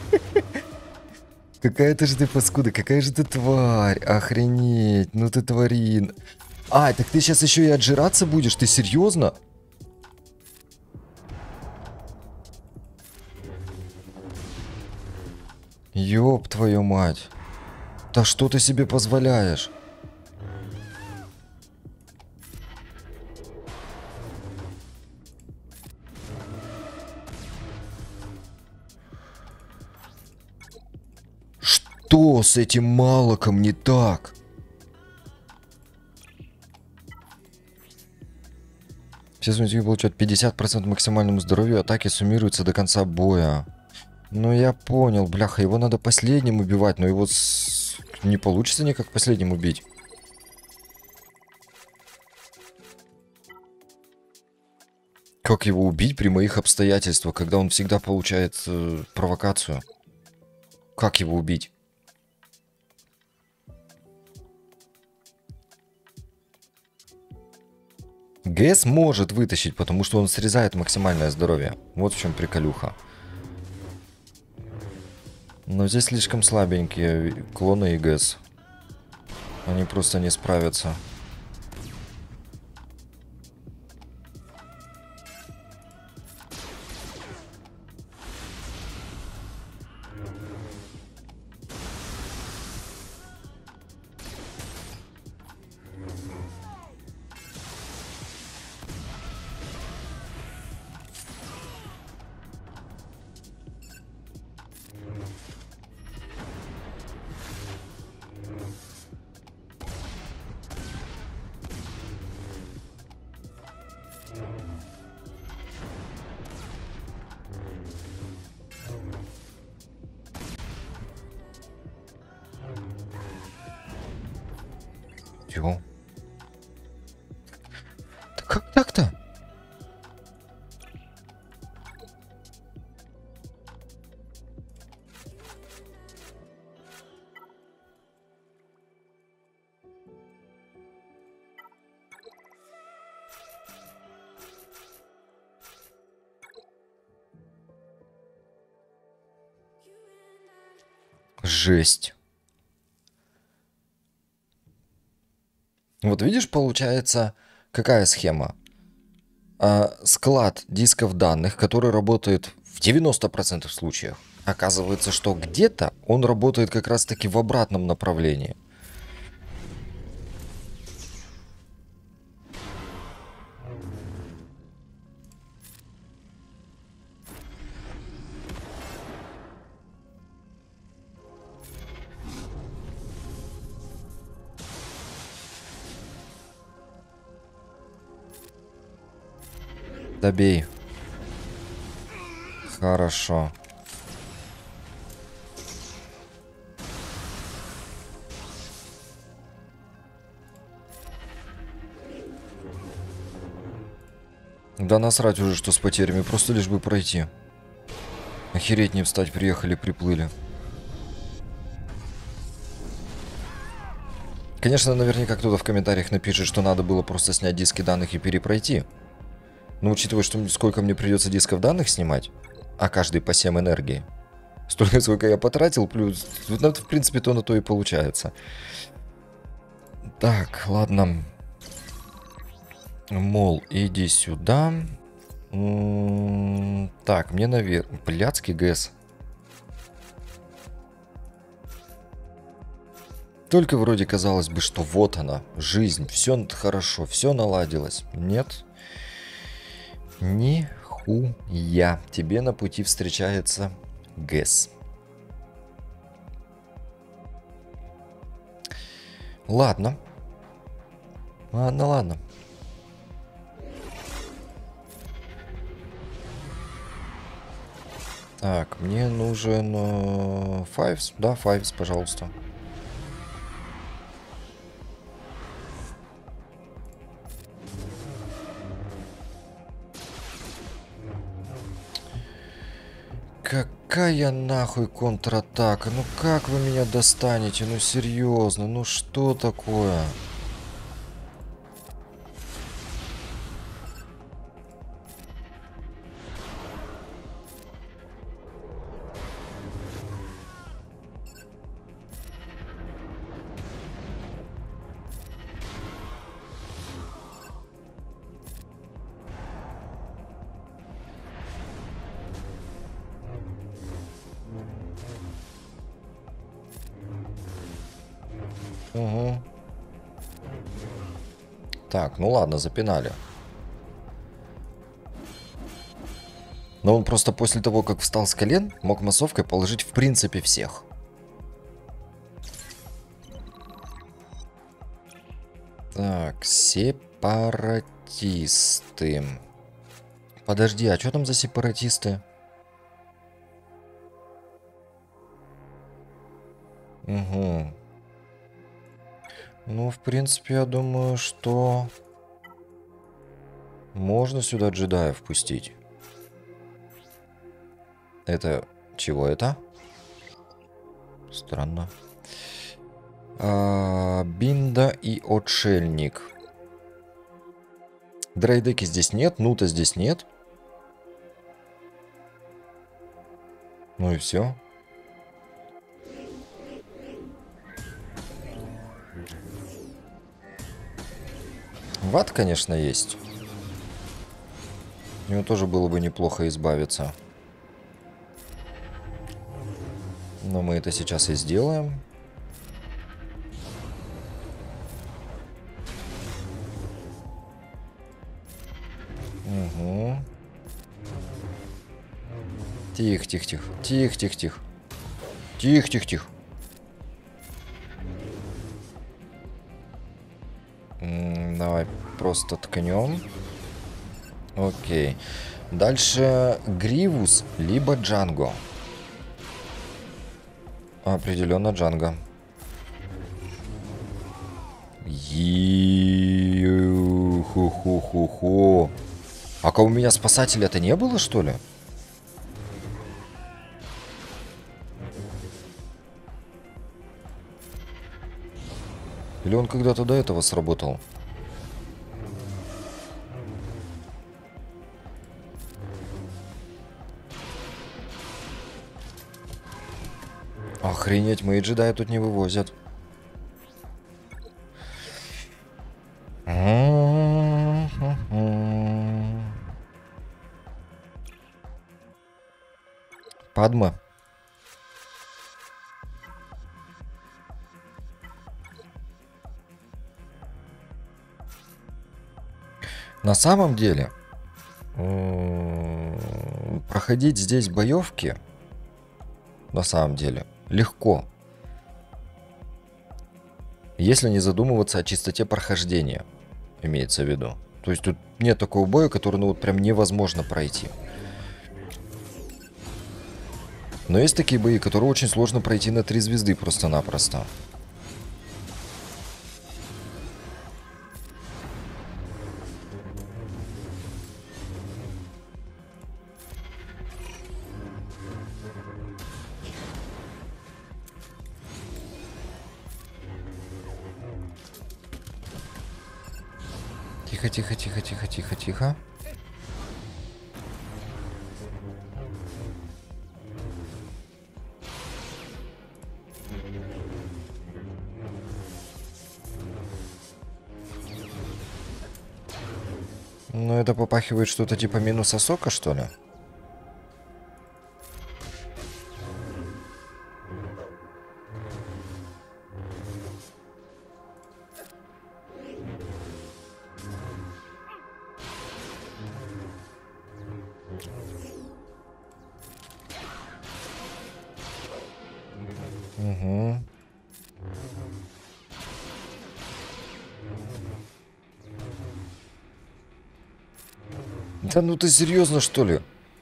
Какая-то же ты паскуда, какая же ты тварь. Охренеть. Ну ты тварин. А, так ты сейчас еще и отжираться будешь? Ты серьезно? Ёб твою мать. Да что ты себе позволяешь? Что с этим малоком не так? Все смертники получают 50% максимальному здоровью, атаки суммируются до конца боя. Ну я понял, бляха, его надо последним убивать, но его не получится никак последним убить. Как его убить при моих обстоятельствах, когда он всегда получает провокацию? Как его убить? ГС может вытащить, потому что он срезает максимальное здоровье. Вот в чем приколюха. Но здесь слишком слабенькие клоны и ГС. Они просто не справятся. Ё. Да как так-то? Жесть. Вот видишь, получается, какая схема? Склад дисков данных, который работает в 90% случаев. Оказывается, что где-то он работает как раз-таки в обратном направлении. Добей. Хорошо. Да насрать уже, что с потерями, просто лишь бы пройти. Охереть не встать, приехали, приплыли. Конечно, наверняка кто-то в комментариях напишет, что надо было просто снять диски данных и перепройти. Но учитывая, что сколько мне придется дисков данных снимать, а каждый по 7 энергии, столько, сколько я потратил, плюс, ну, в принципе, то на то и получается. Так, ладно. Мол, иди сюда. Так, мне наверх. Блядский ГС. Только вроде казалось бы, что вот она, жизнь, все хорошо, все наладилось. Нет. Нихуя. Тебе на пути встречается ГЭС. Ладно. Ладно. Так, мне нужен Файвс. Да, Файвс, пожалуйста. Какая нахуй контратака? Ну как вы меня достанете? Ну серьезно, ну что такое? Угу. Так, ну ладно, запинали. Но он просто после того, как встал с колен, мог массовкой положить в принципе всех. Так, сепаратисты. Подожди, а что там за сепаратисты? Угу. Ну, в принципе, я думаю, что можно сюда джедаев пустить. Это... Чего это? Странно. Бинда и Отшельник. Дрейдеки здесь нет, Нута здесь нет. Ну и все. Ват, конечно, есть. От него тоже было бы неплохо избавиться. Но мы это сейчас и сделаем. Угу. Тихо. Тихо. Давай просто ткнем. Окей. Дальше Гривус, либо Джанго. Определенно Джанго. Ху-ху-ху-ху. А у меня спасателя-то не было, что ли? Или он когда-то до этого сработал? Охренеть, мои джедаи тут не вывозят. Падма. На самом деле, проходить здесь боевки, на самом деле, легко. Если не задумываться о чистоте прохождения, имеется в виду. То есть тут нет такого боя, который, ну, вот прям невозможно пройти. Но есть такие бои, которые очень сложно пройти на 3 звезды просто-напросто. Тихо, тихо, тихо, тихо, тихо, тихо. Ну, это попахивает что-то типа минуса сока, что ли? Угу. Да ну ты серьезно, что ли?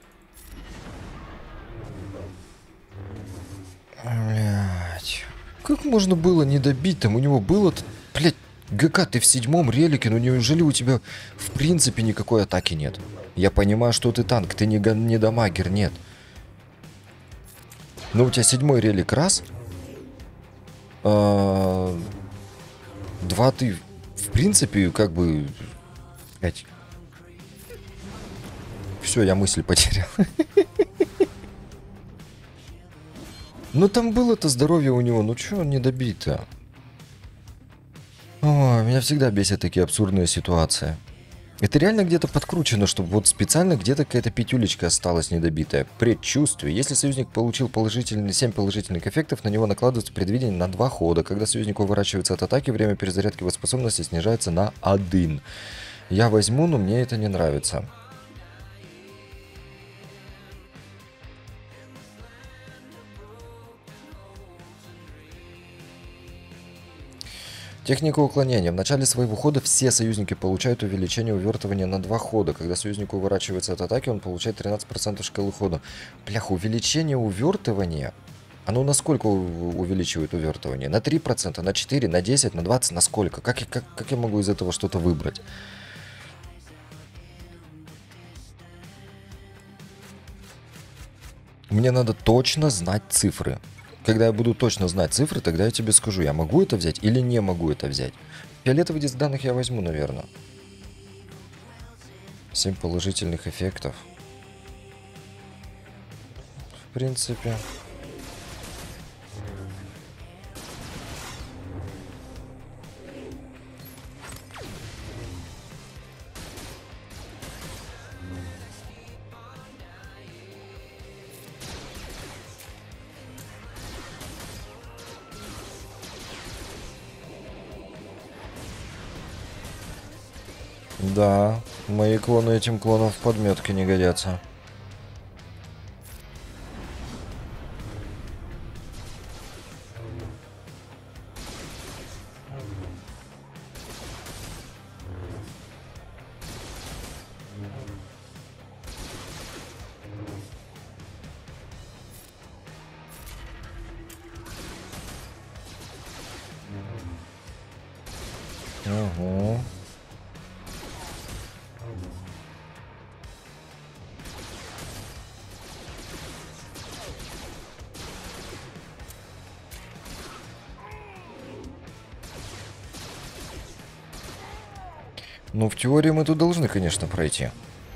Блять. Как можно было не добить там? У него было... Блять, ГК, ты в 7-м релике, но неужели у тебя в принципе никакой атаки нет? Я понимаю, что ты танк, ты не дамагер, нет. Но у тебя 7-й релик раз. 2 ты, в принципе, как бы... Блять. Все, я мысль потерял. Ну там было-то здоровье у него, ну чё он не добит-то? Ой, меня всегда бесят такие абсурдные ситуации. Это реально где-то подкручено, чтобы вот специально где-то какая-то пятюлечка осталась недобитая. Предчувствие. Если союзник получил 7 положительных эффектов, на него накладывается предвидение на 2 хода. Когда союзник уворачивается от атаки, время перезарядки его способности снижается на 1. Я возьму, но мне это не нравится. Техника уклонения. В начале своего хода все союзники получают увеличение увертывания на 2 хода. Когда союзник уворачивается от атаки, он получает 13% шкалы хода. Бляха, увеличение увертывания. Оно на сколько увеличивает увертывание? На 3%, на 4%, на 10%, на 20%, на сколько? Как я могу из этого что-то выбрать? Мне надо точно знать цифры. Когда я буду точно знать цифры, тогда я тебе скажу, я могу это взять или не могу это взять. Фиолетовый диск данных я возьму, наверное. 7 положительных эффектов. В принципе. Да, мои клоны этим клонам в подметке не годятся. Угу. Ну, в теории мы тут должны, конечно, пройти.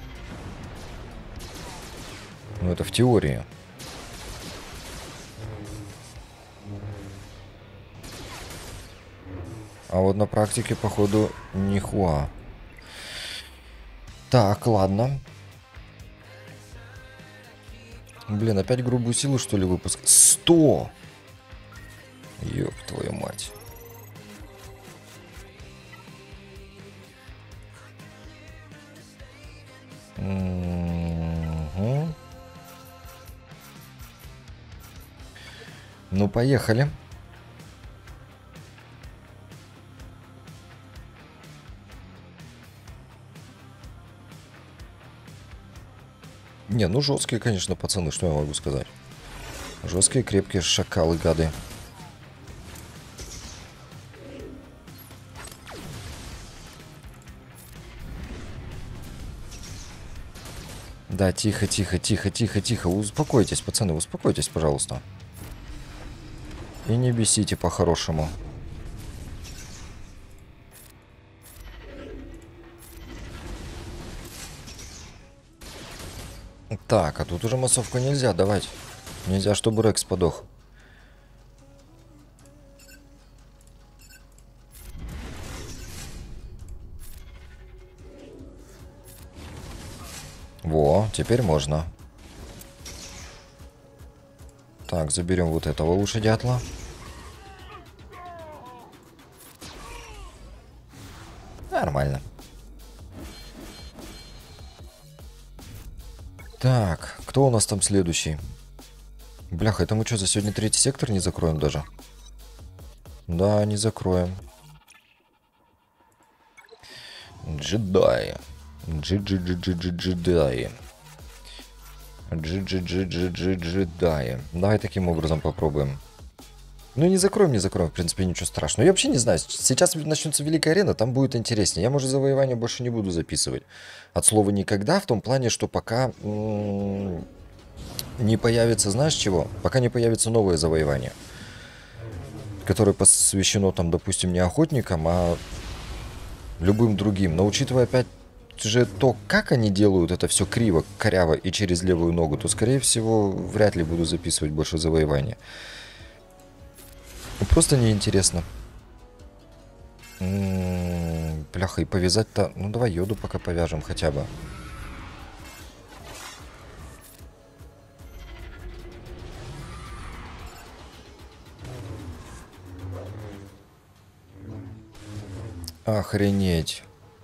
Ну, это в теории. А вот на практике, походу, нихуа. Так, ладно. Блин, опять грубую силу, что ли, выпуск? 100! Ёб твою мать. Угу. Ну, поехали. Не, ну жесткие, конечно, пацаны, что я могу сказать. Жесткие, крепкие шакалы, гады. Да, тихо, тихо, тихо, тихо, тихо. Успокойтесь, пацаны, успокойтесь, пожалуйста. И не бесите по-хорошему. Так, а тут уже массовку нельзя давать. Нельзя, чтобы Рекс подох. Во, теперь можно. Так, заберем вот этого лучше дятла. Нормально. Так, кто у нас там следующий? Бляха, это мы что, за сегодня третий сектор не закроем даже? Да, не закроем. Джедаи. Джедаи. Джедаи. Давай таким образом попробуем. Ну, не закроем, в принципе, ничего страшного. Я вообще не знаю, сейчас начнется Великая Арена, там будет интереснее. Я, может, завоевание больше не буду записывать. От слова никогда, в том плане, что пока не появится, знаешь чего? Пока не появится новое завоевание, которое посвящено, там, допустим, не охотникам, а любым другим. Но учитывая опять же то, как они делают это все криво, коряво и через левую ногу, то, скорее всего, вряд ли буду записывать больше завоевания. Просто неинтересно. Бляха, и повязать-то... Ну, давай йоду пока повяжем хотя бы. Охренеть.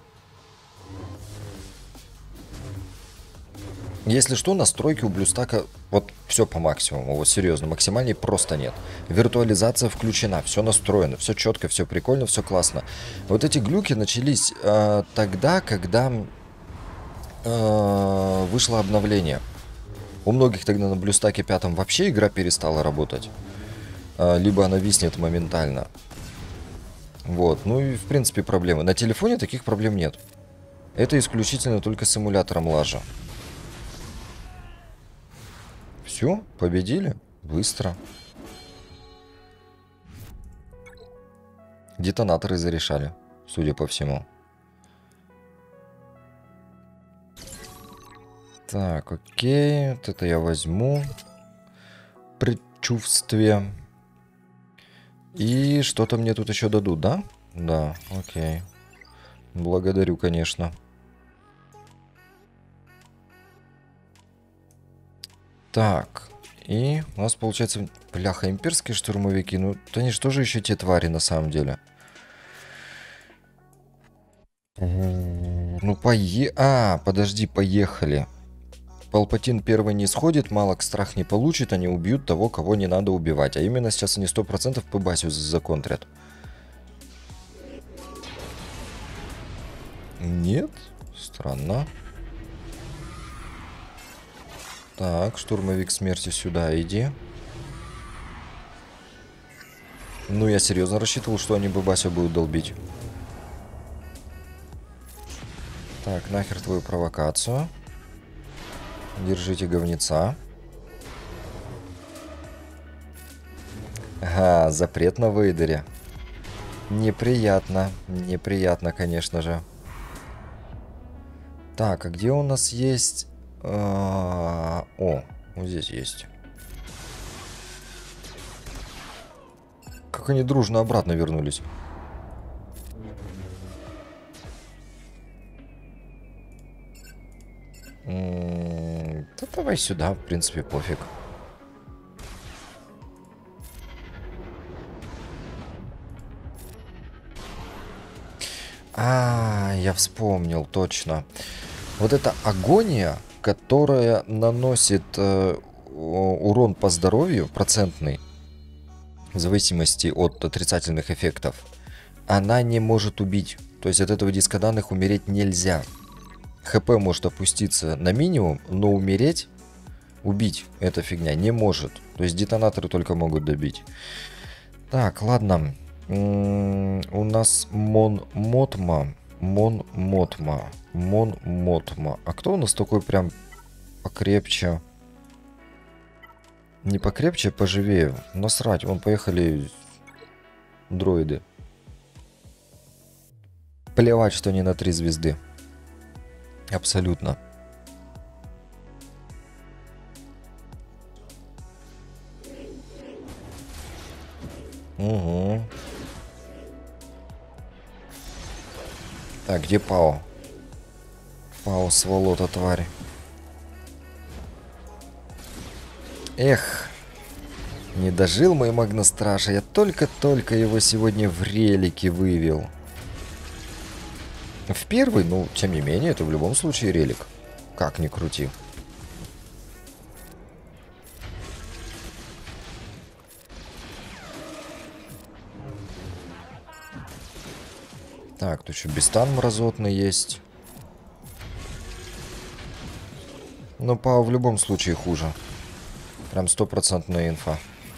Если что, настройки у Блюстака вот все по максимуму, вот серьезно, максимальней просто нет. Виртуализация включена, все настроено, все четко, все прикольно, все классно. Вот эти глюки начались тогда, когда вышло обновление. У многих тогда на Блюстаке 5 вообще игра перестала работать. Либо она виснет моментально. Вот, ну и в принципе проблемы. На телефоне таких проблем нет. Это исключительно только с эмулятором лажа. Все, победили? Быстро. Детонаторы зарешали, судя по всему. Так, окей. Вот это я возьму. Предчувствие. И что-то мне тут еще дадут, да? Да, окей. Благодарю, конечно. Так, и у нас получается, бляха, имперские штурмовики. Ну, они же тоже еще те твари на самом деле. Ну, подожди, поехали. Палпатин первый не сходит, Малок страх не получит, они убьют того, кого не надо убивать. А именно сейчас они 100% по басю законтрят. Нет? Странно. Так, штурмовик смерти сюда, иди. Ну, я серьезно рассчитывал, что они Бабася будут долбить. Так, нахер твою провокацию. Держите говнеца. Ага, запрет на выдере. Неприятно. Неприятно, конечно же. Так, а где у нас есть... О, вот здесь есть. Как они дружно обратно вернулись. Да давай сюда, в принципе, пофиг. Я вспомнил, точно. Вот эта агония, которая наносит урон по здоровью, процентный, в зависимости от отрицательных эффектов, она не может убить. То есть от этого диска данных умереть нельзя. ХП может опуститься на минимум, но умереть, убить эта фигня не может. То есть детонаторы только могут добить. Так, ладно. У нас Монмотма. А кто у нас такой прям покрепче? Не покрепче, а поживее. Насрать, вон поехали дроиды. Плевать, что не на 3 звезды. Абсолютно. Угу. Так, где Пао? Пао, сволота, тварь. Эх, не дожил мой Магностраж, я только-только его сегодня в релике вывел. В первый, ну, тем не менее, это в любом случае релик. Как ни крути. Так, тут еще Бестан мразотный есть. Но Пао в любом случае хуже. Прям 100% инфа.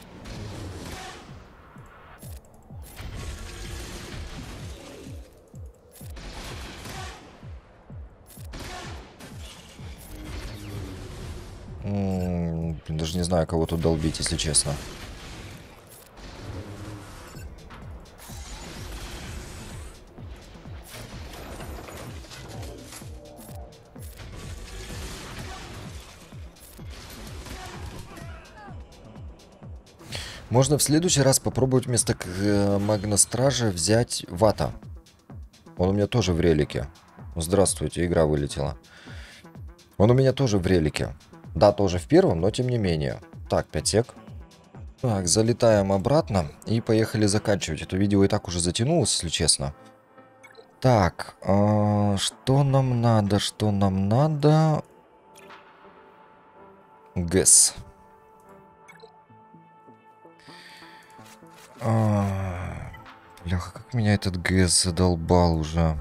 Даже не знаю, кого тут долбить, если честно. Можно в следующий раз попробовать вместо Магностража взять Вата. Он у меня тоже в релике. Здравствуйте, игра вылетела. Он у меня тоже в релике. Да, тоже в первом, но тем не менее. Так, 5 сек. Так, залетаем обратно и поехали заканчивать. Это видео и так уже затянулось, если честно. Так, что нам надо? Что нам надо? ГЭС. Бляха, как меня этот ГЭС задолбал уже.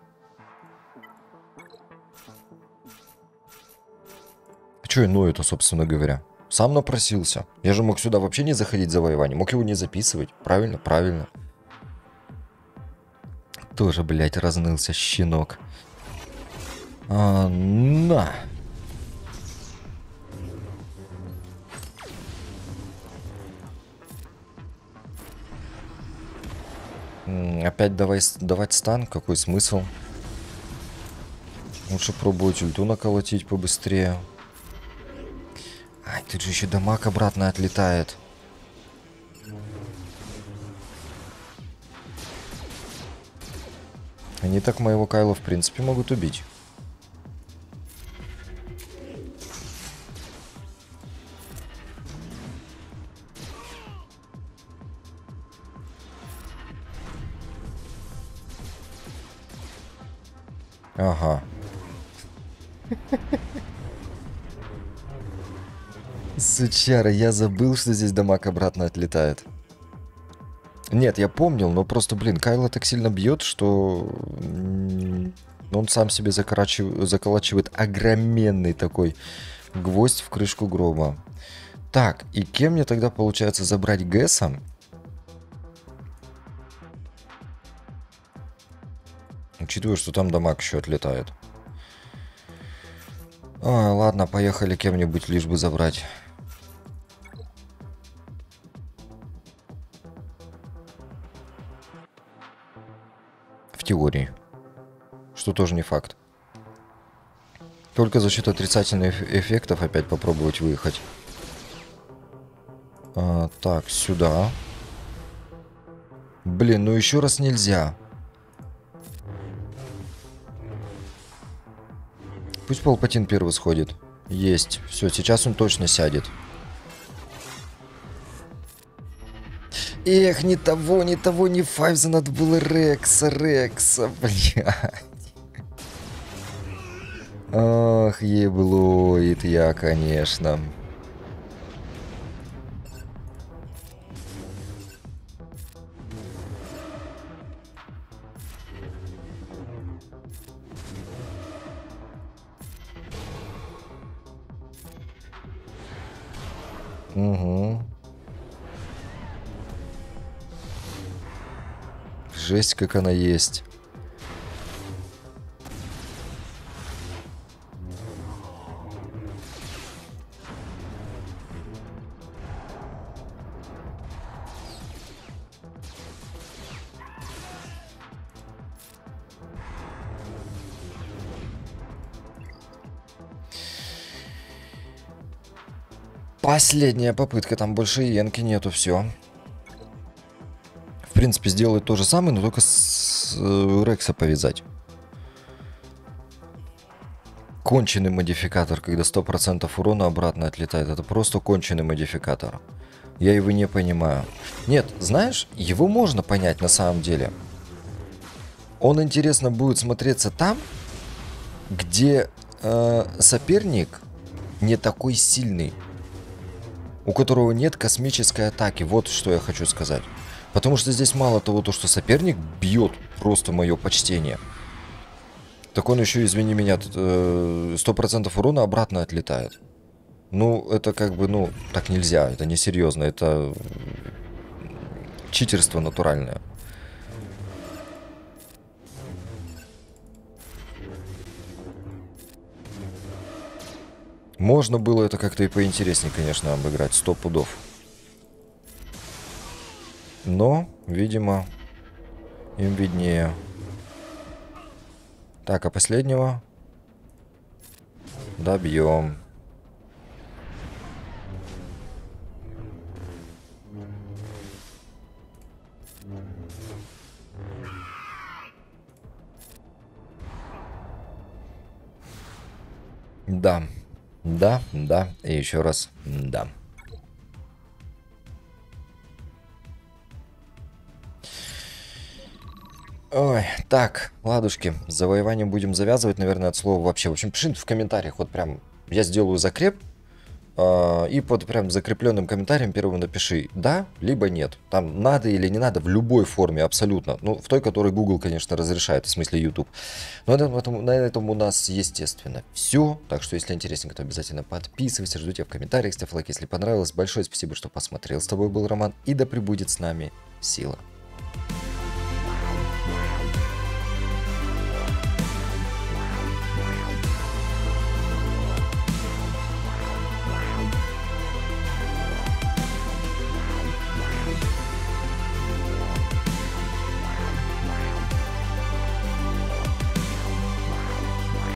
Чё я ную-то, собственно говоря? Сам напросился. Я же мог сюда вообще не заходить завоевание. Мог его не записывать. Правильно, правильно. Тоже, блядь, разнылся щенок. На! Опять давать стан? Какой смысл? Лучше пробовать ульту наколотить побыстрее. Ай, тут же еще дамаг обратно отлетает. Они так моего Кайла, в принципе, могут убить. Ага. Сучара, я забыл, что здесь дамаг обратно отлетает. Нет, я помнил, но просто, блин, Кайла так сильно бьет, что он сам себе заколачивает огроменный такой гвоздь в крышку гроба. Так, и кем мне тогда получается забрать Гэса? Учитывая, что там дамаг еще отлетает. Ой, ладно, поехали кем-нибудь, лишь бы забрать. В теории. Что тоже не факт. Только за счет отрицательных эффектов опять попробовать выехать. Так, сюда. Блин, ну еще раз нельзя. Пусть Палпатин первый сходит. Есть. Все, сейчас он точно сядет. Эх, не того, не Файвза, надо было Рекса, блядь. Ах, еблоид я, конечно. Угу. Жесть, как она есть. Последняя попытка, там больше иенки нету, все. В принципе, сделать то же самое, но только с Рекса повязать. Конченый модификатор, когда 100% урона обратно отлетает. Это просто конченый модификатор. Я его не понимаю. Нет, знаешь, его можно понять на самом деле. Он интересно будет смотреться там, где соперник не такой сильный. У которого нет космической атаки. Вот что я хочу сказать. Потому что здесь мало того, что соперник бьет, просто мое почтение. Так он еще, извини меня, 100% урона обратно отлетает. Ну, это как бы, ну, так нельзя. Это несерьезно. Это читерство натуральное. Можно было это как-то и поинтереснее, конечно, обыграть. 100 пудов. Но, видимо, им виднее. Так, а последнего добьем. Да, да, да, и еще раз да. Ой, так, ладушки, с завоеванием будем завязывать, наверное, от слова вообще. В общем, пишите в комментариях, вот прям я сделаю закреп, и под прям закрепленным комментарием первым напиши да, либо нет. Там надо или не надо, в любой форме, абсолютно. Ну, в той, которой Google, конечно, разрешает, в смысле YouTube. Но на этом у нас, естественно, все. Так что, если интересненько, то обязательно подписывайся, жду тебя в комментариях, ставь лайк, если понравилось. Большое спасибо, что посмотрел. С тобой был Роман, и да пребудет с нами сила.